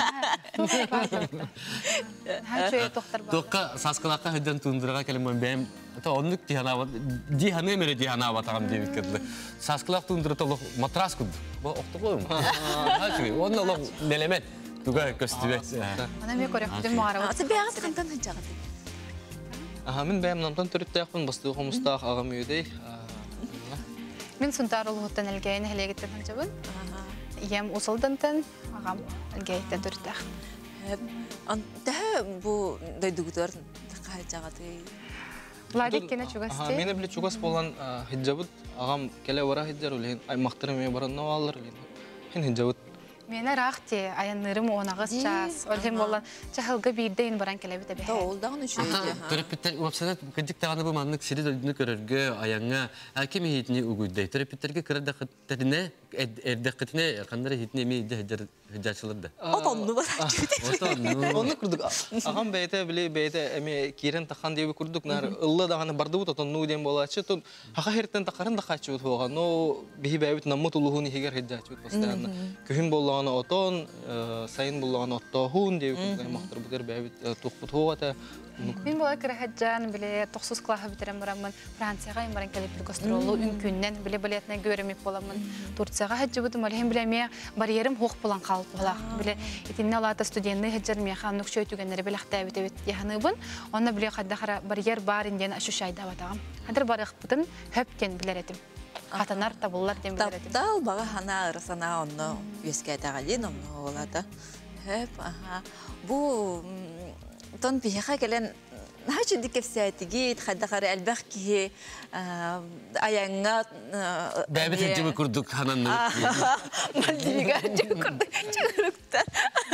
Speaker 6: Хачуй тохтар бар.
Speaker 2: Токка саскалакка хәдән тундрага келем бем. Та онлык дихана дихана мере дихана батагам дебит кедле. Саскалак тундра толык матрас куд. Бу октогойм. Хачуй. Онны лог нелемет. Тугай көстүбек.
Speaker 6: Ана ме көрөк дем мара.
Speaker 1: Ата бәгат хантан хаҗагы.
Speaker 5: Ага, мен бәймнамтан төрөттәкпен бастыгы хомустак агам үйдей.
Speaker 6: Мен сунтар улуттан элгәйне хәлегеттен хаҗабын. Ям усылдантан агам элгәйттен төрөттәк.
Speaker 1: Анда бу дайдугдар хаҗагы.
Speaker 6: Ладик кене чугасты.
Speaker 5: Ага, менә биле чугас булган хаҗабыт агам келе бара хаҗар үлен аймактыры ме баран алар үлен. Хин хаҗабыт
Speaker 6: Мені рахте аяннырым онағыз час. Олхем болан чахылғы бейдейін баран келебі бе.
Speaker 1: Ол дағын үші еді.
Speaker 2: Төрөппеттер, уапсанат, кәдік тағаны бұл маңның кісері дөйдіні көрерге, аяңа, әкем хейтіне үгүйдей. Төрөппеттерге кірдіқіттеріне, әрдіқітіне, қандары хейтіне мейді хеджачылырды.
Speaker 1: Отонны бар.
Speaker 5: Оны күрдік. Ағам бәйті, біле бәйті, әме керен таққан дейбі күрдік. Ұлы дағаны барды бұт, отонны дем болачы. Хақа херттен тақарын тақачы бұт оған. Но бейі бәйбіт наммыт ұлығын егер хеджачы бұт бастағаны. Көхін болағаны отон, сайын болағаны оттағын дейбі күрдік. Мақтыр бұтер бәйбіт тұқпыт оғата.
Speaker 6: Мен бола кірәхәджан, біле тоқсыз қылаға бітерем барамын. Францияға ембаран кәліпті гастролу үнкүннен, біле білетіне көремек боламын. Турцияға хәджі бұдым, әлем біле ме барьерім хоқ болан қалып болақ. Біле етінне алата студентны хәджар механ нүкшөй түгенлері біле қтай бітебет яғыны бұн. Онна біле қадда барьер бар инден ашушайда батағым. Хәдір барық бұтын хөптен білер етім. Қатанар табылар дем білер етім.
Speaker 1: Таптал баға хана ырысана онны өске айтағалин, онны олады. Хөп, аха. Бұ тон бихаха келен нахачын дикепсиятиги хаддахары әлбәқ кие аяңға
Speaker 2: бәбет әджібі күрдік хананны
Speaker 1: мальдивига әджібі күрдік чүгіріктен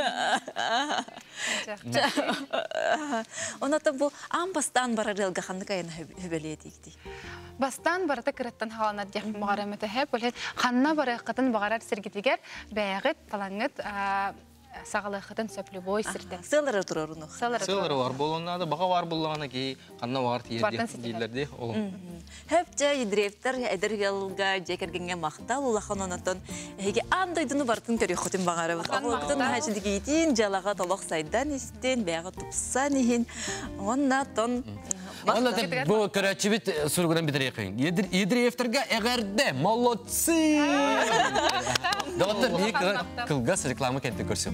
Speaker 1: онаты бұл ан бастан барар елға ханны кайына хөбелетейді
Speaker 6: Бастан барата кіреттен халана дияқ мағараметі хәп, ханна бары қытын бағарар сергетігер бәйғыт, талаңыт, сағалықытын сөплюбой сіртен.
Speaker 1: Сылары тұрар ұны.
Speaker 5: Сылары бар болуына да, баға бар болуына кей қанна бар
Speaker 6: Бартан
Speaker 5: тиерлерде.
Speaker 1: Хөпче идрефтер эдер ялга жекергенге мақтал улахан онотон эге андойдуну бартын көрөк хотын багары. Алтын хажыдыгы итин жалага толок сайдан истен бага тупсан ихин. Онна тон
Speaker 2: Она бу карачибит сургудан битерекин. Идрефтерге эгерде молодцы. Давайте бик кылгас реклама кетти көрсөм.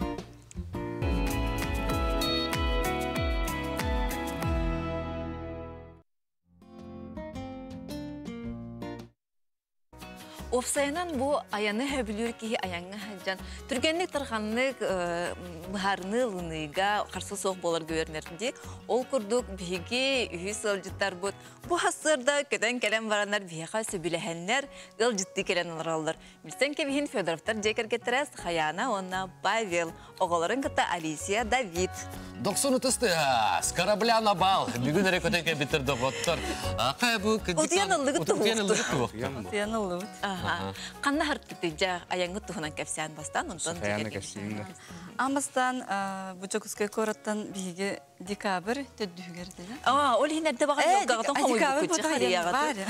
Speaker 1: Офсайнан бу аяны хөбүлүр ки аянга хаджан түргенлик тарханлык бахарны лыныга карсы соқ болар гөрнерди ол курдук биги үйс алжыттар бут бу хасырда көтөн келен баранар бияга сөбүлехеннер ыл житти келен алалар билсең ки бихин Федоровтар жекер кетерес хаяна онна Павел оголорун кыта Алисия Давид
Speaker 2: Доксону тысты с корабля на бал. Бүгін әрі көтенке бітір доғыттыр. Ақай бұл күндік...
Speaker 1: Отыянылығы тұғықты.
Speaker 2: Отыянылығы тұғықты.
Speaker 3: Отыянылығы.
Speaker 1: Қанна харткетті жа аяңғы тұғынан кәпсиян бастан, онтан жекер.
Speaker 3: Амастан бұчықызға көраттан бігі декабр төддігерді.
Speaker 1: Ол хинерді баға елғағытын қомой бүкітші қарияғаты.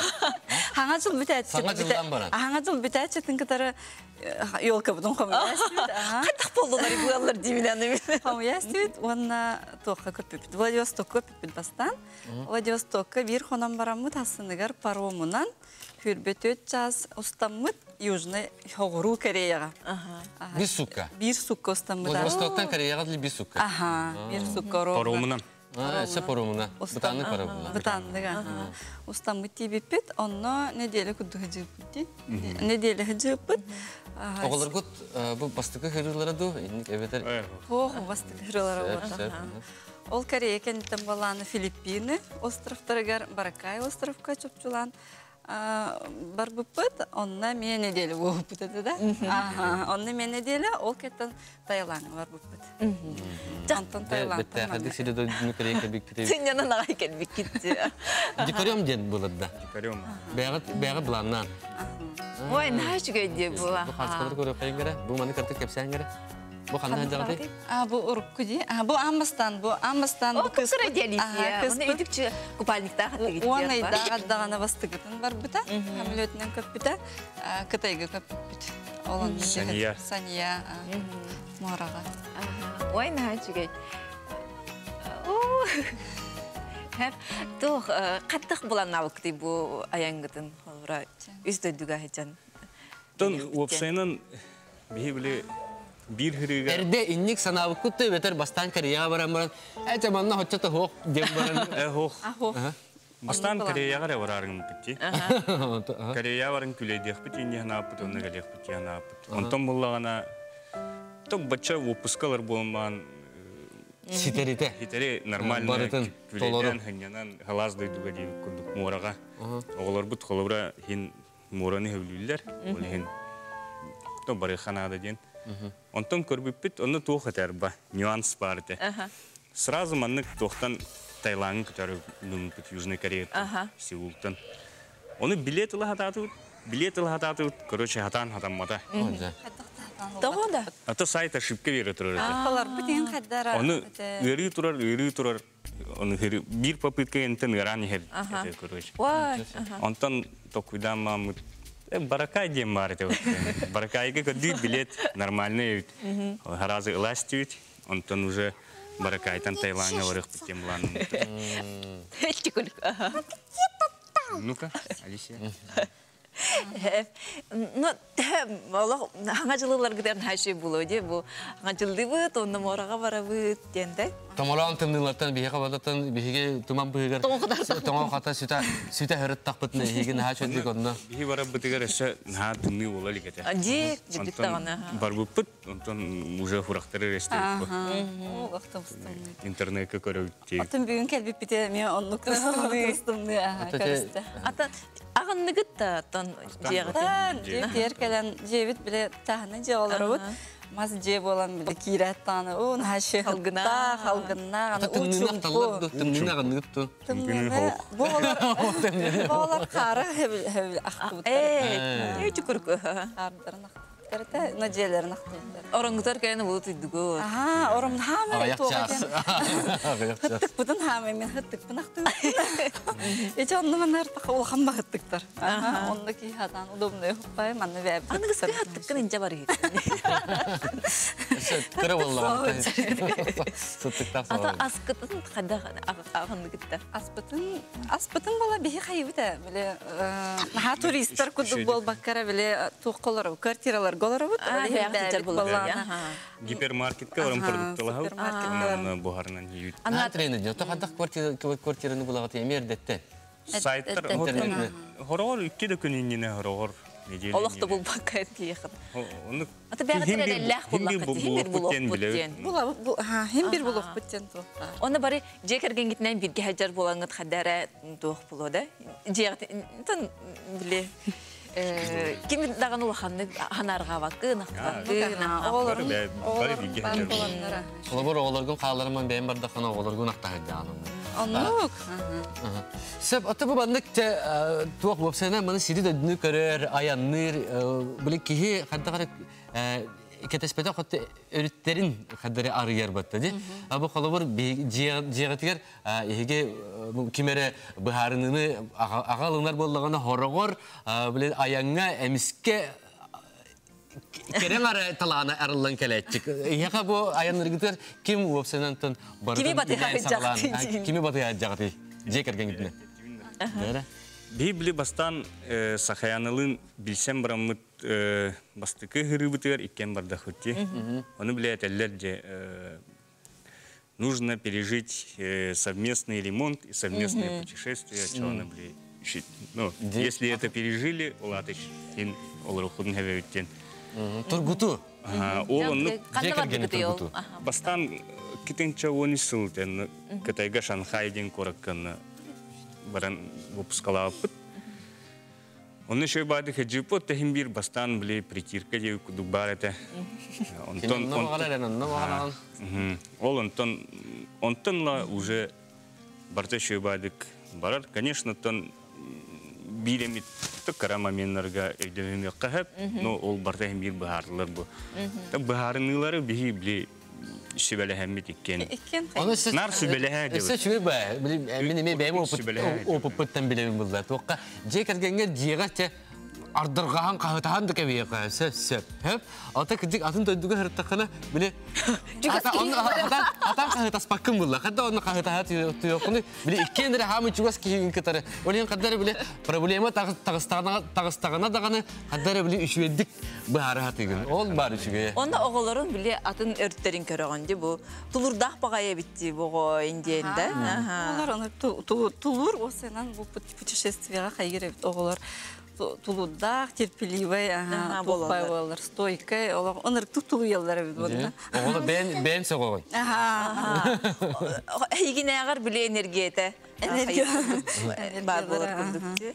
Speaker 3: Хаңа жыл бүтәтші.
Speaker 2: Саңа жылдан баран.
Speaker 3: Хаңа жыл бүтәтші кітары елка бұдың қомой әстібет.
Speaker 1: Қайтақ болдылар бұғалар деймін.
Speaker 3: Қомой әстібет, онына тоққа көппеппет. Владивосток көппеппет бастан. Владивостокқа бір қонан барамыд асынығар паромынан хүрбетөт жаз ұстамыд Южный Хогуру Кореяға.
Speaker 2: Bir suka.
Speaker 3: Bir suka ұстамыд.
Speaker 2: Владивосток'tan Кореяға ділі bir suka.
Speaker 3: Аха, bir suka ровно.
Speaker 5: Паромынан.
Speaker 2: Әсі паромына. Бұтанның паромына.
Speaker 3: Бұтанның. Ұстамыд тейбеппет, онына неделі күдді ғыжыппет. Неделі ғыжыппет.
Speaker 2: Оғылар күт, бұл бастықы хырылары ду, енік әветер.
Speaker 3: Оғы бастықы хырылары бар. Ол Корея кәнеттен баланы Филиппины, островтарығар Баракай островқа чөпчулан. Бар бұппыт, онына мен неделі бұппыт еді да. Онына мен неделі, ол кәттен Таилаңы бар бұппыт. Антон Таилаңы.
Speaker 2: Бәтті әқадық седі дойдыны Корея кәбек кетеді.
Speaker 1: Сен янын ағай кәлбек кетті.
Speaker 2: Декорем ден болады да.
Speaker 5: Декорем.
Speaker 2: Бәғі бұланнан.
Speaker 1: Ой, на жүгі де бұла.
Speaker 2: Бұл қасқалар көріп қайын кәрі, бұл маны кәртік кәпсәң кәрі. Бұл қандай жағдай?
Speaker 3: Бұл ұрық күде. Бұл Амбастан, бұл Амбастан.
Speaker 1: О, күскір әделісия. Оны өйдікші күпальникта қаты кетер бар.
Speaker 3: Оны дағадағаны бастығытын бар бұта. Хамилетінен көп бұта. Қытайғы көп бұта.
Speaker 5: Сания.
Speaker 3: Сания. Мұраға.
Speaker 1: Ой, на жүгі. Тух, қаттық болан навықты бұл аяңғытын. Үстөйдіға хечан.
Speaker 5: Тон опсайнан бейі біле bir hırıga.
Speaker 2: Erde innik sanavı kutu beter bastan Koreyaga baran baran. Ece manna hoçata hoq dem baran.
Speaker 5: E hoq. Bastan Koreyaga da vararın bitti. Koreyaga varın küleydik bitti, ne napıt, onu geldik bitti, ne napıt. Ondan bullağına то бача выпускалар болман
Speaker 2: Ситерите.
Speaker 5: Ситери нормально küleyden hınyanan halaz duyduğu gibi kurduk moraga. Oğlar but kolabra hin morani hevlüller. Ol hin to bari xanada den. Ondan көрбүппит, оны тух этерба, нюанс бар те. Сразу маннык тохтан Таиланд көтөрүп, нүмпит Южный Корея, Сеултан. Оны билет ла хататып, билет ла хататып, короче, хатан хатаммата.
Speaker 1: Тогода.
Speaker 5: Ата сайт ошибка бере турар.
Speaker 3: Алар бүтүн каддара.
Speaker 5: Оны өрү турар, өрү турар. Оны бир попытка энтен гарани хер, короче.
Speaker 1: Вай.
Speaker 5: Онтан токудан мамут Баракай дем барыты. Баракайга көдү билет нормальный. Харазы эластит. Онтон уже Баракайтан Таиландга барып биттем булан. Ну-ка, Алисия.
Speaker 1: Ну, Аллах, хаңа жылылар гыдан хаши було де, бу хаңа жылды бут, онна морага барабыт денде.
Speaker 2: Томолан тымнылардан бихе кабадатан бихеге туман быгыр. Тоңо ката сүтә сүтә хөрөт такпытны хиген хачыдык онна.
Speaker 5: Бихи барып битигер эше на тымны була лигете.
Speaker 1: Ади, жидик тагана.
Speaker 5: Барбыппыт, онтон уже хурактары рестеп.
Speaker 3: О, автобустан.
Speaker 5: Интернетке көрөп тек.
Speaker 3: Атын бүгүн келип бите, мен онну кыстымды.
Speaker 1: Ата агынныгытта тон жегытын.
Speaker 3: Дер келен жебит биле тахны же оларыбыт. Маз же болам биле кираттаны. О, наше халгына, халгына, аны
Speaker 2: учуп. Тымнына гыныпту.
Speaker 3: Тымнына. Болар. Болар кары хебил ахтыбыт.
Speaker 1: Эй, өчү көркө.
Speaker 3: Ардырын ахтыбыт. ақтылықтар та, нәжелерін ақтылықтар.
Speaker 1: Ораңғызар кәйіні бұл түйдігі.
Speaker 3: Аха, орым хамы
Speaker 2: Аяқ
Speaker 3: туға
Speaker 2: час.
Speaker 3: кен. Хыттық бұдын хамы, мен хыттық бұн ақтылықтар. Ече онны манар тақы ол қамба хыттықтар. Онды кей хадан удобный хұппай, манны бәбі
Speaker 1: Аны кызгы хаттыққын инче бар екен.
Speaker 2: Тірі болуға. Сұттықтақ
Speaker 1: Ата
Speaker 2: сауын.
Speaker 1: аскытын қайда ағынды кітті.
Speaker 3: Аспытын, аспытын бола бейі қайыбы да, біле, наға туристар күдік бол баққара, біле, туққылар, квартиралар голар бұд,
Speaker 1: бәяқтыжар болар,
Speaker 7: Гипермаркетке орын продуктылар.
Speaker 3: Супермаркеттер.
Speaker 7: Бұғарынан үйіт.
Speaker 2: Ана тренер, жота қадақ квартираны бұлағат емердетті.
Speaker 7: Сайттар, хорор, үккеді күнініне хорор.
Speaker 1: Олақты бұл баққайт кейіқін.
Speaker 7: Оны
Speaker 1: Ата бәғі тірәді ләқ болаққа, хем бір бұл оқ бұттен.
Speaker 3: Хем бір бұл оқ бұттен туқтар.
Speaker 1: Оны бары жекерген кетінен бірге хәджар болаңыт қадары туық бұлуды. Жеғатын, біле, кем даған ұлақанны ханарға бақы, нақтықы,
Speaker 2: Олабыр оғыларғын қаларыман бәйін бардақына оғыларғын ақтағыды анымды.
Speaker 3: Оннук.
Speaker 2: Сәп, аты бұл бандық туақ өпсәне мұны сирі дөдіні көрер, аянныр, білі кейі қаддағары кетеспеті құтты өріттерін қаддары арыяр баттады. Бұл қолабыр жиғатығар егеге кемері бұхарыныны ағалыңар болдағына хорағыр, білі аяңға әміске Керен ары талағына әрілін кәләтчік. Еға бұл аяныргітер кем өпсенен тұн
Speaker 1: Кеме батыға жағды.
Speaker 2: Кеме батыға жағды. Жекерген кетіне.
Speaker 7: Бей білі бастан сақаянылын білсен бұрамыт бастықы ғыры бұтығар ikкен барда құтты. Оны біле әтәлер же нужно пережить совместный ремонт и совместные путешествия. Чоны біле. Если это пережили, олатыш, ен оларухудын хәве өттен.
Speaker 2: Тургуту.
Speaker 7: Ол оны
Speaker 2: Жекерген тургуту.
Speaker 7: бастан кетенче он сыл тен Кытайга Шанхайден коракканы баран выпускала опыт. Он еще бады хаджипот тахим бир бастан бле притирка де кудубар это.
Speaker 2: Онтон он
Speaker 7: Ол онтон онтонла уже барта еще бадык барар. Конечно, тон биремит токара моментларга элдевеме кахап, но ол барта хим бир бахарлар бу. Та бахарнылары бихи бле шибеле хэммит иккен. Нар шибеле хэ
Speaker 2: Өсі шүбе бай, мен еме бәйім опыттан білемін бұлда. Тоққа жекергенге жиға ардырғахан қағытаған да кәбейеға, сөп, сөп. Ата күдік атын төйдігі ғырттақына біле... Атан қағытас паққын бұлда. Қадда оны қағытаға тұйоқыны біле иккендері хамы чугас кейін кітары. Олен қаддары біле проблема тағыстағына дағаны қаддары біле үшуедік бұхары хатығын. Ол бар үшуге.
Speaker 1: Онда оғыларын біле атын өрттерін көріғанды бұл. Тұлырдақ бағая бітті бұғы индейінде.
Speaker 3: Олар оны тұлыр осынан бұл путешествияға қайгер өбіт оғылар. Тулудақ, терпеливай, толпай олар, стойкай, олар тұтылу елдері бід бұдына.
Speaker 2: Оғылы бәйін соғығын.
Speaker 1: Егін ағар біле энергияты.
Speaker 3: Энергия.
Speaker 1: Бар болар күндікте.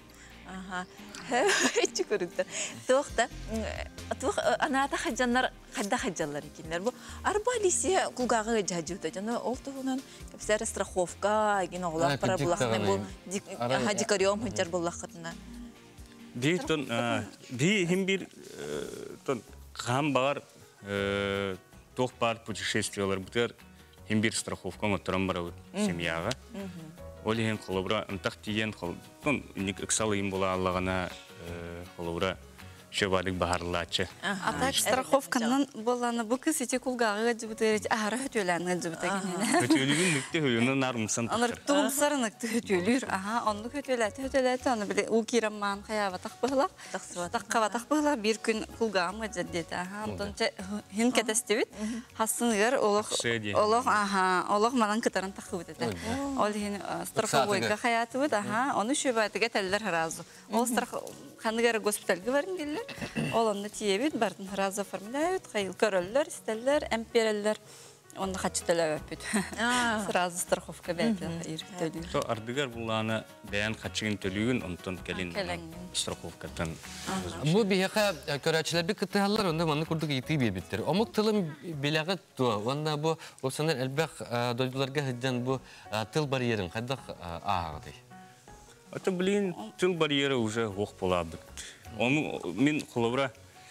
Speaker 1: Өтчі көрінді. Тоқта, аната қаджанлар, қадда қаджанлар екендер. Арба лесе құлғағы жажуды. Жаны ол тұғынан көпсәрі страховка, еген оғылақ пара бұлақымен бұл дикариум хүнчар бұлаққытына.
Speaker 7: Би тон би хим бир тон хам бар тох бар путешествиялар бутер хим бир страховка мотором барабы семьяга. Ол хем холобра антак тиен хол тон ник эксалы им була аллагана холобра шөбадык бахарлачы.
Speaker 3: Атак страховканан боланы бұл кіз ете кулгағы жүбітерет, ағары хөтөләні жүбітегенен.
Speaker 7: Хөтөлігін нүкте хөліні нарымсан
Speaker 3: Аныр
Speaker 7: тұқыр.
Speaker 3: тұғымсары нүкті хөтөлір. Оны хөтөләті, хөтөләті, оны біле ұл керамман қаябатақ бұғылақ. Таққабатақ бұғылақ бір күн кулгағым ғаджаддеті. Онтонча хин кәтәстебет, хасыныгар олық манан кытарын тақы бұдеті. Ол хин страховойға қаяты бұд, оны шөбәтіге тәлілер харазу. Ол страховойға госпитальға барын келілер. Ол онны тиебет, бардың разы оформляют, қайыл көрілер, істелер, әмперелер. Онны қачытылы өппет. Сразу страховка бәді үйріктөлі.
Speaker 7: То ардыгар бұланы бәян қачығын төлігін, онтон келін страховкатан.
Speaker 2: Бұл бейеқа көрәчілер бі кітіғалар, онда маңны күрдік еті бейбеттер. Омық тылым беляғы туа, онда бұл олсанар әлбәқ дойдыларға ғыджан бұл тыл барьерін қайдақ ағағыдай?
Speaker 7: Это, блин, тыл барьеры уже оқ бола бұд. Мен құлыбыра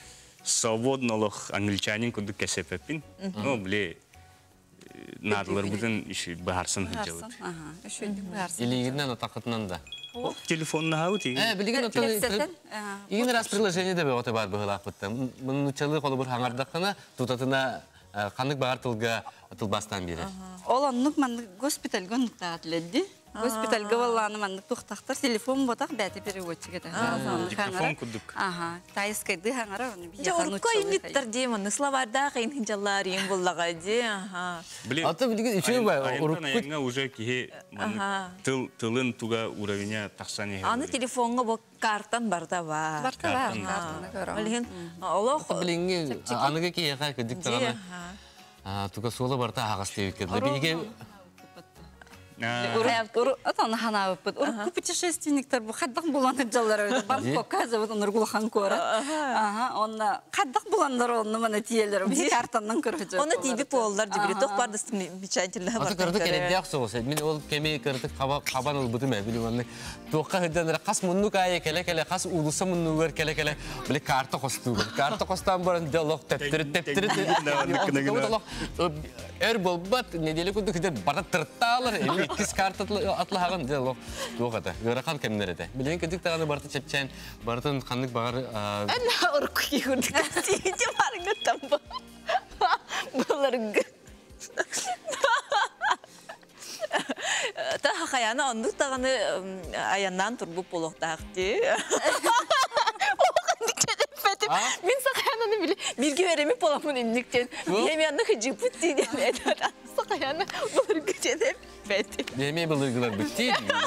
Speaker 7: свободнолох англичанин кудук кесепепин. Ну, бле надылар бүтін іші бағарсын хыджабыт.
Speaker 3: Ага, үшөйдік бұярсын.
Speaker 2: Илигинен атақытынан да.
Speaker 7: Телефонна хау тиги.
Speaker 2: Э, билеген отын... Иген раз приложение да беоты бар бұғылақ бұтты. Мұның учалы қолы бір хаңардақына тұтатына қандық бағар тылға тылбастан бері.
Speaker 8: Ол оннук манны госпитальга онуктаатыледди. Госпитальга балланы манны тухтактар телефон ботак бәте переводчиге да.
Speaker 7: Диктофон кудук.
Speaker 8: Ага, тайскайды хаңара оны бия
Speaker 1: Жорко инниттер деймін, славарда қиын хинжалар ең боллаға де.
Speaker 2: Аты билеген үшеу ба?
Speaker 7: Айынтан аяңа уже кихе тылын туға уровеня тақсан ехе.
Speaker 1: Аны телефонға бұл картан барда бар.
Speaker 3: Барта бар, картаны көрі.
Speaker 1: Олеген, олық...
Speaker 2: Білінге, анығы кейеға көдік тағаны. Туға солы барда ағас дейік кеді.
Speaker 8: Атаны хана өппіт. Урку путешественниктер бұл қаддақ боланы жалар өйді. Бангкокка зәуіт оныр құлақан көрі. Онна қаддақ боландар оны мана тиелер. Біз картаннан көрі жөп.
Speaker 1: Оны тейбі болдар жібірі. Тоқ барды мечательі бар.
Speaker 2: Аты көрді кәреді ақ соғыз. Мен ол кеме көрді қабан ол бұтым әбілі оны. Тоққа хүддендері қас мұнну кайы келе-келе, қас ұлыса мұнну көр келе-келе. Білі карта қосту көр. Карта қостан бұрын диалог тәптірі тәптірі. Өр болбат, неделі күнді күдер барды тыртталыр. Кис карта атлағын диалог. Тоқата. Ғырақан кәмінер Білген күдік тағаны барды чепчән, бардын қандық бағар...
Speaker 1: Әнна ұрқы кейгірді кәстейді барыңы тамба. Бұларыңы. Та қаяны ондық тағаны аяннан тұрбып болуқтақ де. Мен сақаянаны біле, бірге өремеп боламын үнліктен. Емеянны қыжық бұт дейден әдір. Сақаяны бұлырғы жәдеп бәді.
Speaker 2: Емей бұлырғылар бұт дейді.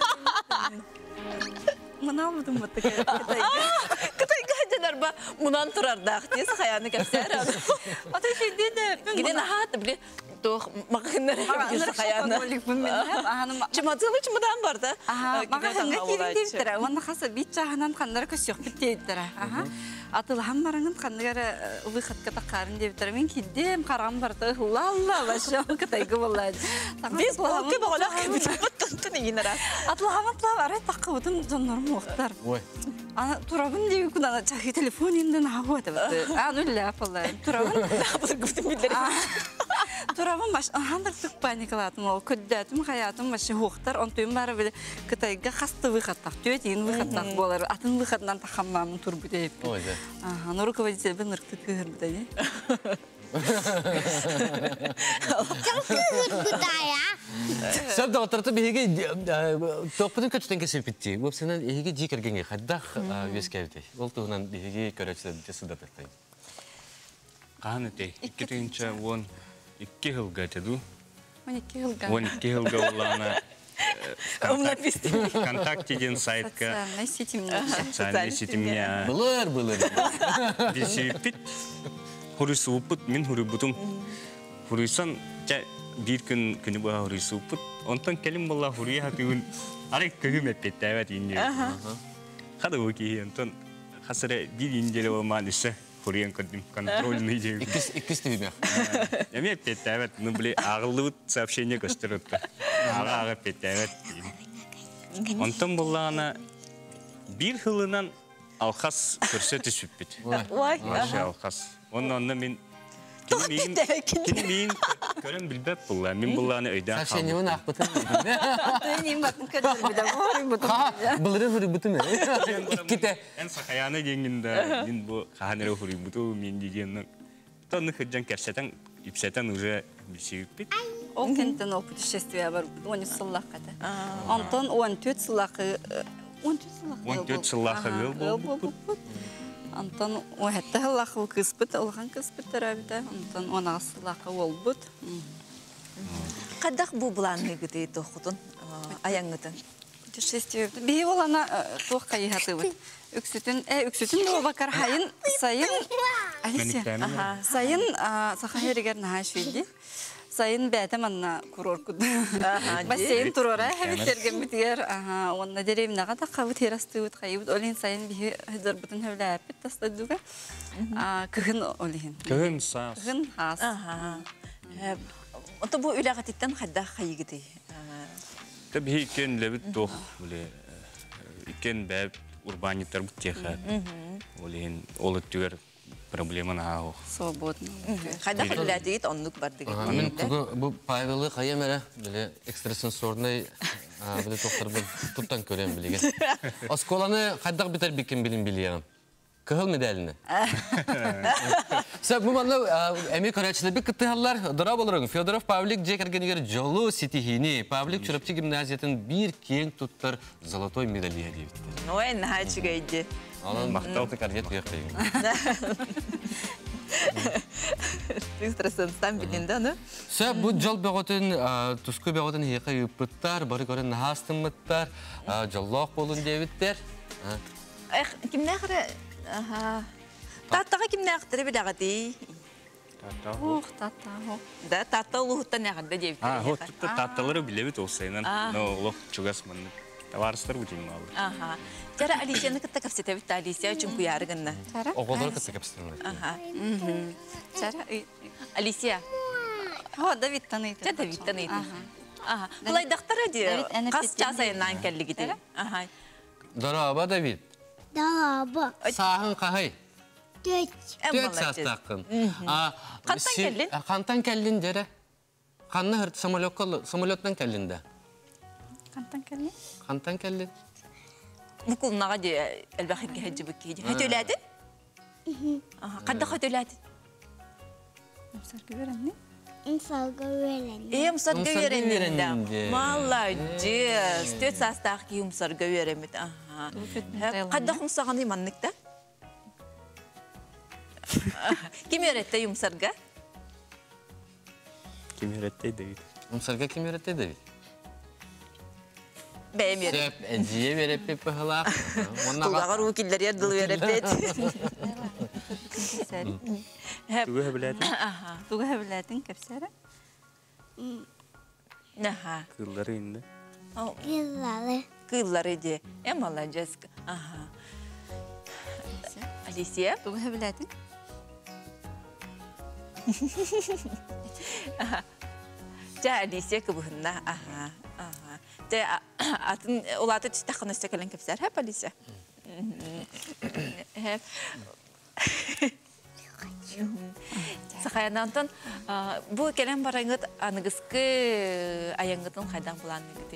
Speaker 8: Мұна бұдым бұтты кәйтайға.
Speaker 1: Кытайға әділер ба, мұнан тұрардақ де сақаяны кәпсәр.
Speaker 8: Ата шейде де...
Speaker 1: Гиден ағаты біле, тоқ мағынлар әбір сақаяны. Чыматылы чымадан барды.
Speaker 8: Мағынға келін дейіптірі. Оны қасы бит жағынан қандар көсіқ біт дейіптірі. Атылған барыңын қандығары ұлықатқа таққарын дейіптірі. Мен кедем қарам барды. Лалла башы Кытайға болады.
Speaker 1: Біз болғы болақ кәбітім бұттын егінер.
Speaker 8: Атылған атлап арай таққы бұдым жонларым оқтар. Турабын дейі күн ана чағы телефон енден ағу әті бұды. Аны үлі апылы. Турабын... Турабын баш... Хандыр түк паникалатым ол. Көддәтім, қаятым башы оқтар. Он түйім бары білі Кытайға қасты выхаттақ. Түйетейін выхаттақ болар. Атын выхаттан тақаммамын тур бүдейіп. Аны руководитель бін ұрқты күйір бүдейі.
Speaker 2: Сөп дауыттарты бейге тоқпыдың көтістен кесіп бітті. Өпсенен егеге жи кергенге қайдақ өз кәвді. Ол тұғынан бейге көрәтшілерді сұдатықтай.
Speaker 7: Қаны тей, екі түйінші он екі ғылға теді.
Speaker 3: он екі ғылға.
Speaker 7: он екі ғылға олағына ВКонтактеден сайтқа социальный сетімне
Speaker 2: Бұлыр, бұлыр.
Speaker 7: бесеппет хұрысы ұппыт, мен хұры бұтым. Хұрысан бір күн күні бұға хұрысы ұппыт. Онтан кәлім болла хұры хатығын арай көгім әппетті әвәт енде. Қады өкей, онтан қасыры бір енделі олман үсі хұрыян көрдім, контрольный дейм.
Speaker 2: Иккіз түймек.
Speaker 7: Әме әппетті әвәт, ну біле ағылы бұт сообщение көстір өтті. Аға аға әппетті әвәт дейм. Онтан боллағына бір хылынан алқас көрсеті сүппет. Маша алқас. Онны мен кені мен көрін білбәп бұлла. Мен бұлланы өйден қалды.
Speaker 2: Сақшенеуін ақ бұтын.
Speaker 8: Түйінен батын көдір біді. Ғорын бұтын.
Speaker 2: Бұлырын хүрі бұтын. Иккеті.
Speaker 7: Ән сақаяны деңгенді мен бұл қағаныры хүрі бұты мен дегеннің. Тонны күрден кәрсетен, үпсетен уже білсі үппет.
Speaker 8: Ол кенттен ол путешествия бар. он үш сыллақ қаты. Антон он төрт сыллақы... он
Speaker 7: төрт сыллақы ғыл бұл.
Speaker 8: Антон оғатты ғылақы кыспыт, олған кыспыт тарабида. Антон он ағыз сыллақы ол бұд.
Speaker 1: Қадақ бұл бұланы күдей тоқытын, аяңғытын?
Speaker 8: Путешествие. Бей олана тоқ қайығаты бұд. Үксүтін, ә, үксүтін бұл бақар хайын сайын... Сайын сақан ерігер наға шүйді. Сайын бәті манна курор күді. Бассейн тұрора, әбеттерген бітігер. Онна дерейм наға да қабы терасты өт қайыбыд. Олейін сайын бейі хүдір бұтын өйлі әпет тастадуға. Күхін олейін.
Speaker 7: Күхін саас.
Speaker 8: Күхін хас.
Speaker 1: Онта бұл үйлі ағатеттен қайда қайығыды?
Speaker 7: Таби икен ләбіт тоқ. Икен бәп урбаниттар бұт теқат. Олейін олы түгер проблема наға оқ.
Speaker 3: Свободно.
Speaker 1: Қайда құлыләдейт онлық барды.
Speaker 2: Мен тугу бу Павелы кая мере биле экстрасенсорный биле доктор бул туттан көрем билеген. Осколаны кайдак битер бикин билин билеген. Кыгыл медалini. Сәп бу манны эми көрәчле бик кытыгаллар дора болорун. Федоров Павлик жекергенигер жолу ситихини Павлик Чурапчы гимназиятын бир кең туттар золотой медалия дейт.
Speaker 1: Ой, нахачыга иди.
Speaker 2: Алан макталты кардият бияқтай.
Speaker 1: Экстрасенстан билинде, ну?
Speaker 2: Сәп бу жол бөгөтүн туску бөгөтүн хейка юппыттар, бары көрөн нахастымыттар, жоллоқ болун дебиттер.
Speaker 1: Эх, кимне қыры? Таттаға кимне қытыры білағады?
Speaker 3: Ух, тата, ух.
Speaker 1: Да, татта ұлғыттан яғады дебіттер.
Speaker 7: А, хоттықты татталары білебіт олсайынан. Но олық чугас мұнды. Товарыстар бұтын малы.
Speaker 1: Аха. Жара Алисияны кытта капсете бітті Алисия үшін күйары гынна.
Speaker 2: Оғылар кытты капсетемді.
Speaker 1: Аха.
Speaker 3: Жара,
Speaker 1: Алисия.
Speaker 3: О, Давид таныйты.
Speaker 1: Жа Давид таныйты. Аха. Бұлай дақтары де қас жасайынан кәлі кетеді. Аха.
Speaker 2: Дораба, Давид.
Speaker 9: Дораба.
Speaker 2: Сағын қағай.
Speaker 9: Төт.
Speaker 2: Төт састақын.
Speaker 1: Қантан кәлін?
Speaker 2: Қантан кәлін дәрі. Қанны ғырт самолеттан кәлін дә.
Speaker 3: Қантан кәлін?
Speaker 2: Қантан кәлін.
Speaker 1: Мұқылынаға де әлбәқетке әджі бүк кейді. Хөт өләдің? Қадда хөт өләдің?
Speaker 3: Мұсарғы беремді?
Speaker 9: Мұсарғы беремді.
Speaker 1: Е, мұсарғы
Speaker 2: беремді.
Speaker 1: беремді. Молодец. Төт састақ кей мұсарғы беремді. Қадда құмсағаны иманнықта? Кем öğretti yumsarga?
Speaker 7: Kim öğretti David?
Speaker 2: Yumsarga kim öğretti David?
Speaker 1: Benim öğretti.
Speaker 2: Sep, Eciye verip bir pıhılak.
Speaker 1: Kulağar ukiller yadılı öğretti.
Speaker 7: Tuğu hebiladın?
Speaker 3: Tuğu hebiladın kapsara?
Speaker 1: Aha.
Speaker 7: Kılları indi.
Speaker 9: Kızları.
Speaker 1: Kılları diye. E молодец. Aha. Alicia?
Speaker 3: Tuğu hebiladın?
Speaker 1: Ja Alicia kıbıhında. Aha. Aha. Ja atın olatı tüstakın üstekelen kapsar. Hep Alicia. Hep. Сахаянантан bu kelem barangıt anıgıskı ayangıtın haydan bulanı gidi.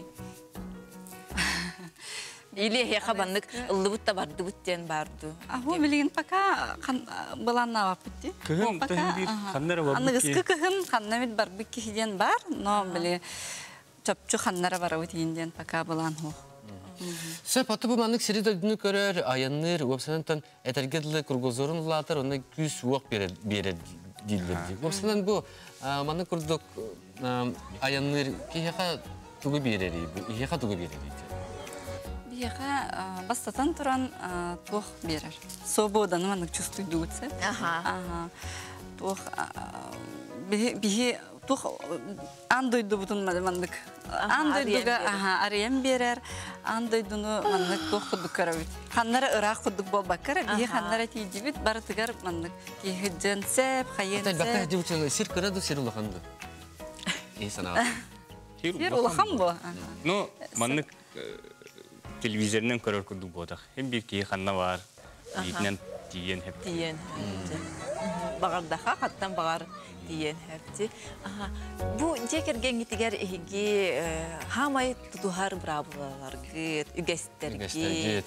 Speaker 1: İli heqa banlık ıllıbıt da bardı bütten bardı.
Speaker 3: Bu bilgin paka bulanna vap bitti.
Speaker 7: Kıhım tühüm bir kanlara var bu ki.
Speaker 3: Anıgıskı kıhım kannamit bar bir kişiden bar. No bili çöpçü kannara var ötüyinden paka bulan ho.
Speaker 2: Sep atı bu manlık siri dödünü görür, ayanır, opsanantan etergedli kurgozorun ulatar, ona küs uaq bere dildirdi. Opsanan bu manlık kurduk ayanır ki heqa tuğu bereri, heqa tuğu bereri.
Speaker 3: Biyaqa бастатан туран тух берер. Свободанı manlık чувствуйду утсе.
Speaker 1: Aha.
Speaker 3: Тух bihi тух андойду бутун manlık. Андойдуга арыян берер. Андойдуну manlık тух кудук карабит. Ханнара ырак кудук болбаккара, bihi ханнара тийдибит бары тыгар manlık. Кихиджен сеп, хайен сеп.
Speaker 2: Бақта жібучен сир кыраду сир улаханды. İyi sana.
Speaker 3: Сир улахан бу.
Speaker 7: No, manlık televizyondan көрөр күндү бодак. Hem bir ki xanna var. Bitinden diyen hep.
Speaker 1: Diyen hepti. Bağırdaqa qattan bağır diyen hepti. Aha. Bu jekergen gitiger ehigi hamay tutuhar brabulalargı, ügestergi.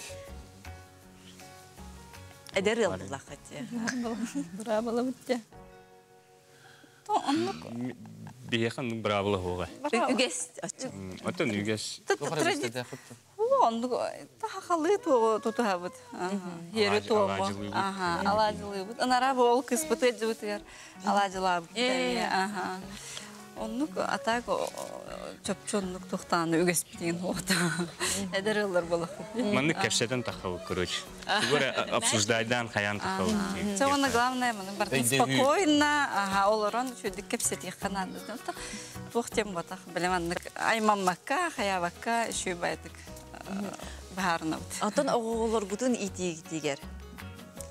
Speaker 1: Eder yıldılaqati.
Speaker 3: Brabula bitti. Onluk
Speaker 7: Bir yaxın brabula hoğa.
Speaker 1: Üges.
Speaker 7: Atan üges.
Speaker 3: Onluk daha halı tutu habıt. Yeri tuğumu. Alacılığı bud. Anara bu ol kıspıtı edžiūtır. Alacılığı bud. Onluk atak çöpçönlük tuğtanı üges bitiğin hoğda. Eder yıllar balık.
Speaker 7: Manlık kepseden taxavu, короче. Böyle обсуждайдан хаян taxavu.
Speaker 3: Самое главное, мы бартын спокойно, олорон чудик кепсетих канады. Тух тем вот, білеманнык аймаммакка, хаявакка, шүй байтык. Baharına.
Speaker 1: Atan oğullar bütün iti gidiger.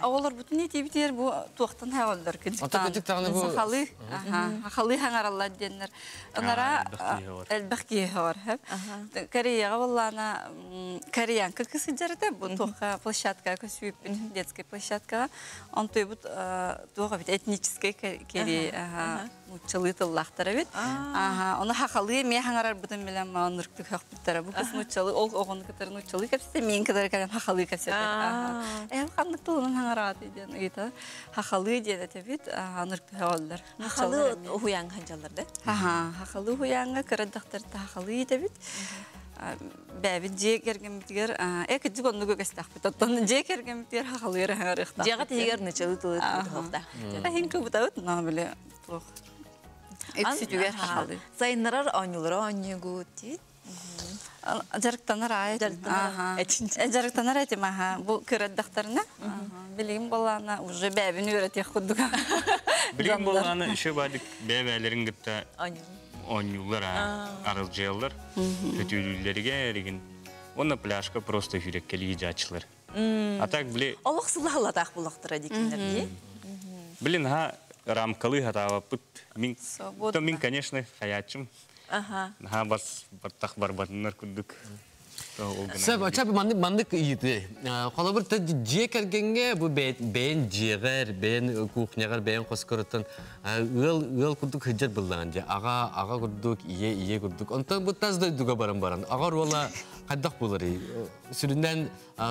Speaker 8: Олар бүтін ете бітер бұл туақтан хағалдар
Speaker 2: Ата күдік тағаны бұл...
Speaker 8: Хақалы, хақалы хаңаралар денер. Онара әлбәқ кейі бар. Кореяға боллана кореянка кысы жарыда бұл туаққа площадка көсіп детская площадка. Он той бұд туаға бит этнический кері учылы тыллақтары бит. Оны хақалы мен хаңарар бұдын білем маған үрікті қақ бұттары. Бұл кысын учылы, ол оғын кітарын учылы кәпсі, мен кітары кәлем хақалы кәпсі. Әл қандық тұлының хаңарады ден. Хақалы ден әтебет, аныркты хавалдар.
Speaker 1: Хақалы хуяң ханжаларды?
Speaker 8: Хақалы хуяңға кірадақтарды хақалы етебет. Бәбіт жек әргемітігер, әкі жүк онды көкестақ бұт. Оттан жек әргемітігер хақалы ер хаңар иқтақ.
Speaker 1: Жеға тегер нөчелі тұлы тұлықта.
Speaker 8: Әхін көбіт әуіт, на біле тұлық. Эксі жүгер хақалы.
Speaker 1: Сайынларар оңылары оңығы дейд?
Speaker 8: Жарықтанар айт. Жарықтанар айтым, бұл кірадақтарына. Білігім болғаны, уже бәбін өретек құддыға.
Speaker 7: Білігім болғаны үші бадық бәбәлерін күтті оңылар, арылжайлар, көтілілерге әреген. Оны пляшқа просто жүреккелі жачылар. А так біле...
Speaker 1: Олық сылағылатақ бұлақтыра декендер,
Speaker 7: Білін, рамкалы хатава пыт. Мен, конечно, хаячым. Ага, бас баттақ бар батынлар күдік.
Speaker 2: Сәп, ачабы мандық үйді. Қолы бір тәді жек әргенге бұл бәйін жеғар, бәйін кухняғар, бәйін қосқырыттын ұл күдік хыджар бұлдан. Аға күдік, ие күдік. Онтан бұл тазда үйдіға баран баран. Ағар ола қайдақ болар. Сүрінден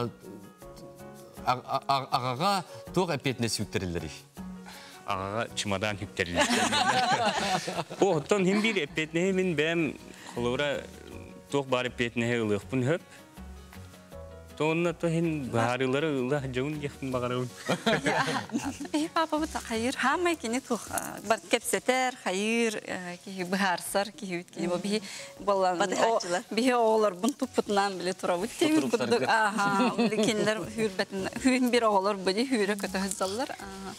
Speaker 2: ағаға тоқ әпетіне сүйіктерілері.
Speaker 7: Ағаға чемодан хүптерілер. Оғыттан хем бір әпетіне мен бәм қолыра тоқ бар әпетіне ұлықпын хөп. Тоғынна тоғын бағарылары ұлық жауын ектін бағарауын.
Speaker 8: Папа бұта қайыр. Хамай кені тоқ бар кәпсетер, қайыр, бағарсар, кейі бі бі оғылар бұн тұппытынан біле тұра өттемін күдік. Біле кенілер хүйін бір оғылар бұды хүйірі көті ғыздалар.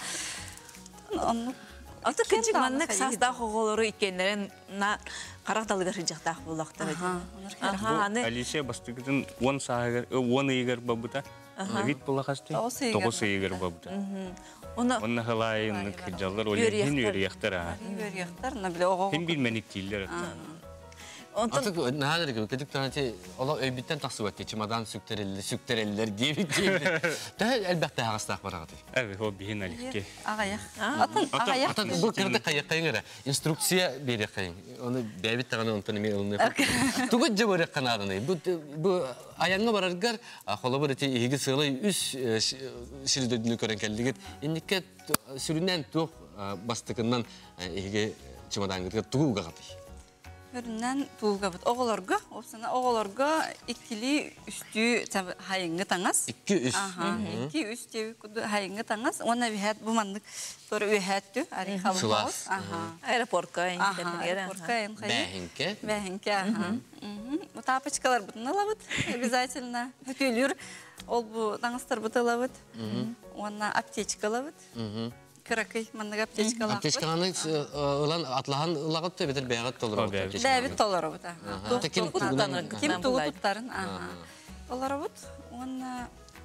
Speaker 1: Аты кінчік маннық састақ оғылары иккенлерін қарақ далығар жақтақ болақтар еді.
Speaker 7: Алисия бастығыдың он егер бабыта, вид болақасты, тоғыз егер бабыта. Оны ғылайын жалдар олен үйрияқтар. Хен білменік кейлер.
Speaker 2: Artık ne haber ki? Küçük tanesi ola öybitten taksı vakti. Çimadan süktereli, süktereliler diye bir diye. Daha elbette hastah var ağabey.
Speaker 7: Evet, o bihin alikki.
Speaker 8: Ağayak. Atan ağayak.
Speaker 2: Atan bu kırda kayık kayın göre. İnstruksiya bir kayın. Onu bebit tağını onu tanımaya alınıyor. Tuğut cevap kanalını. Bu bu ayağına varargar. Kola böyle te ihgi sığlı üst şiridödünü gören kelliği. İndike sürünen tuğ bastıkından ihgi çimadan gidiyor tuğu gağatı.
Speaker 8: Hüründen tuğga bud. Oğularga, opsana oğularga ikili üstü hayıngı tangas.
Speaker 2: İki üst.
Speaker 8: Aha, iki üstü hayıngı tangas. Ona bir bu mandık sonra ühettü. Ari xalıqaus. Aha.
Speaker 1: Aeroportka en
Speaker 8: Aha, aeroportka en hayır.
Speaker 2: Bəhinke.
Speaker 8: Bəhinke, aha. Bu tapaçkalar budun alabıd. Обязательно. Hütülür. Ol bu tangastar bud alabıd. Ona aptечка alabıd. Kırakıy, mandık aptечка alabıd.
Speaker 2: Aptечканы ылан атлахан ылағыт да бетер бәғат толыр.
Speaker 8: Бәбит толыр бұд.
Speaker 2: Kim tuğunan?
Speaker 8: Kim tuğu tuttарын. Олар бұд. Оны...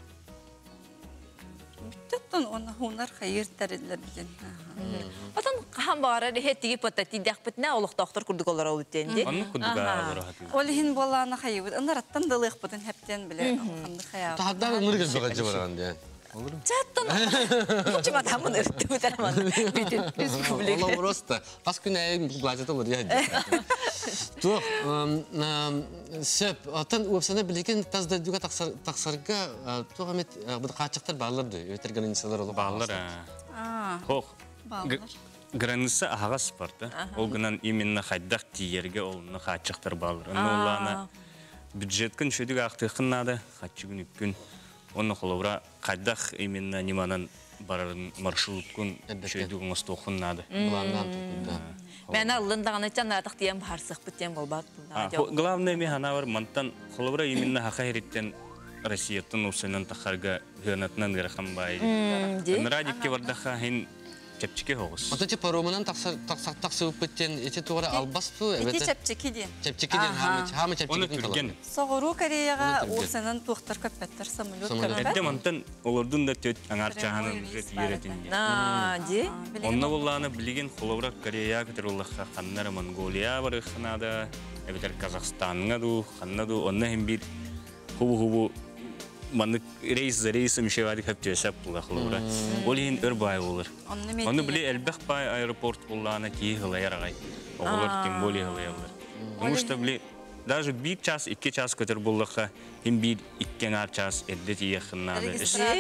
Speaker 8: Бүттіттен оны хуnar хайыр тәрелер білен.
Speaker 1: Отан қам бағара рехеттігі паттати дәқ бітіне олық доқтор күрдік олар ол үттенде.
Speaker 7: Оны күрдік алыр ғатыр.
Speaker 8: Ол хин боланы хайы бұд. Онар аттан дылық бұдын хәптен біле.
Speaker 2: Тағаттан нұргыз бұға жыбырған дейін.
Speaker 1: Чаттан. Чыма тамын ұртты бұтарман. Бүтін республика.
Speaker 2: Ола просто. Пас күн әйін бұлажеті олар яды. Туқ, сөп, атын өпсана білеген тазда дүға тақсарға туқ әмет бұды қачықтар бағылырды. Өтер границалар олы
Speaker 7: бағылыр. Хоқ, граница ағаға спорты. Ол ғынан именно қайдақ тиерге олыны қачықтар бағылыр. Оланы бюджеткін шөдік ақтықынады, қачығын үпкін. Оны қолауыра қайдақ именно неманан барарын маршруткун шөйдігін ұстуқыннады.
Speaker 1: Мен алындағаны чан артық дейін барсық біттен болбат.
Speaker 7: Главное мен хана бар, мантан қолауыра именно хақа ереттен Россияттың ұсынан тақарға ғанатынан ғыраққан бай. Радикке бардаққа хен чепчике хоғыз.
Speaker 2: Ото те паромынан тақсып біттен, ете туғыра албасту,
Speaker 8: Ити
Speaker 2: әбеті
Speaker 8: чепчеки ден.
Speaker 2: чепчекеден хамы
Speaker 7: Оны
Speaker 2: чепчекеден
Speaker 7: түрген.
Speaker 8: Соғыру Кореяға
Speaker 2: Оны түрген.
Speaker 8: осының туқтар көппеттер самолет
Speaker 2: Самолет.
Speaker 8: көппет.
Speaker 7: Әдде мантан олардың да төт аңар чағанын еретінде.
Speaker 1: На, ди.
Speaker 7: Онна болланы білген қолаурақ Корея көтір олаққа қаннары Монголия бары қанада, әбетер Казахстанға ду, қанна ду, онна хем бір хубу-хубу маны рейс за рейсом шевады көпті өсіп бұлға қолаура. Ол ең өр бай олар. Оны біле әлбәқ бай аэропорт болланы кей ғылайар ағай. Оғылар тем более ғылай олар. Потому что біле, даже бір час, екі час көтір боллаққа хем бір иккен ар час әдді тиеқыннады.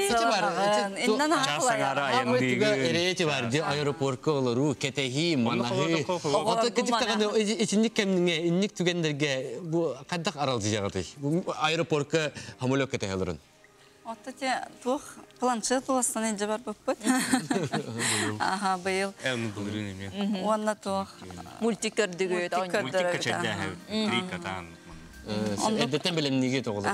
Speaker 7: Час аңара аяндығы.
Speaker 2: Эрети бар, де аэропортқа олару, кетехи, манахи. Ото кетіктағаны ичіндік кәмніңе, иннік түгендерге бұл қаддақ аралды жағады. Аэропортқа хамолек кетехи оларын.
Speaker 8: Отта те тух планшет оластан энже бар бөппөт. Аха, быйыл.
Speaker 7: Әуні бұлырын еме.
Speaker 8: Онна тух
Speaker 1: Мультик көрдігі.
Speaker 7: Мультик качадда три катан.
Speaker 2: Әдеттен білем неге тоғылы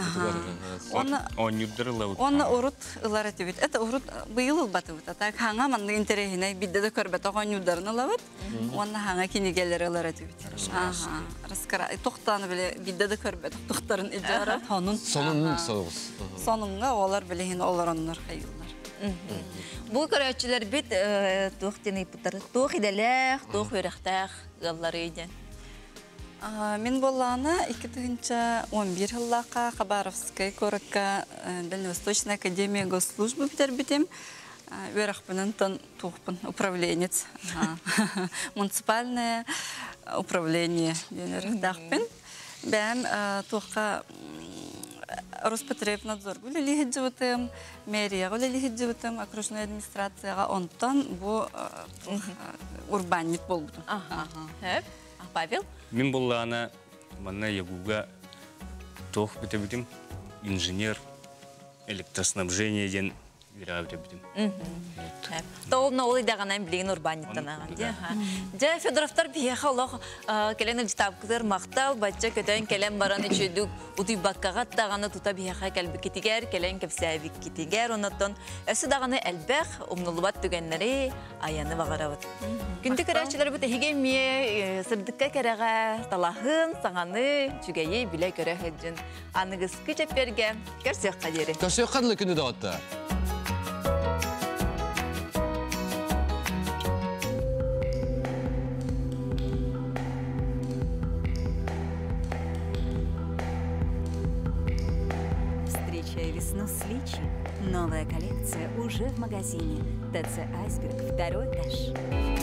Speaker 7: Он юддырылы.
Speaker 8: Онна урут ылар этибит. Это урут быйыл ылбаты бит. Так ханга манны интерехине бидде де көрбөт огон юддарын ылабыт. Онна ханга кинигелер ылар этибит. Аха. Раскара тоқтаны биле бидде де көрбөт. Тоқтарын ижара тонун.
Speaker 2: Сонун соғыз.
Speaker 8: Сонунга олар биле олар оннор хайылар.
Speaker 1: Бұл көрәтшілер бит тух тені пұттар, тух иделек, тух өріқтәқ ғаллары еден.
Speaker 8: Мен болланы iki тысяча он бир жыллақа Хабаровскай коракка Дальневосточная академия госслужбы бітер бітем. Өріқпінін тон тухпын управленец. Муниципальное управление денердақпен. Бәм тухқа Роспотребнадзор бұл лихит животым, мэрия бұл лихит животым, окружная администрацияға онтан бұл урбанит бол бұтым.
Speaker 1: Хөп, Павел?
Speaker 7: Мен болланы мана ягуга тох бітебітім, инженер электроснабжение ден вирабіте бітім.
Speaker 1: Тоғылна ол идағанайын білеген урбаниттан аған. Жа Федоровтар бияқа олақ келен ұлыстапқызыр мақтал, бача көтен келен баран үшедік ұтый баққағат дағаны тұта бияқа кәлбі кетігер, келен кәпсәвік кетігер, онаттан өсі дағаны әлбәқ, ұмнылыбат түгенлері аяны бағарауыд. Күнді көрәшілер бұты хегемие сырдыққа кәрәға талахын, саңаны, жүгейі біле көрі хөджін. Анығыз күчеп берге, көрсек қадері.
Speaker 2: Көрсек қадылы күні дағытты.
Speaker 10: Встречай весну с Личи. Новая коллекция уже в магазине. ТЦ «Айсберг», второй этаж.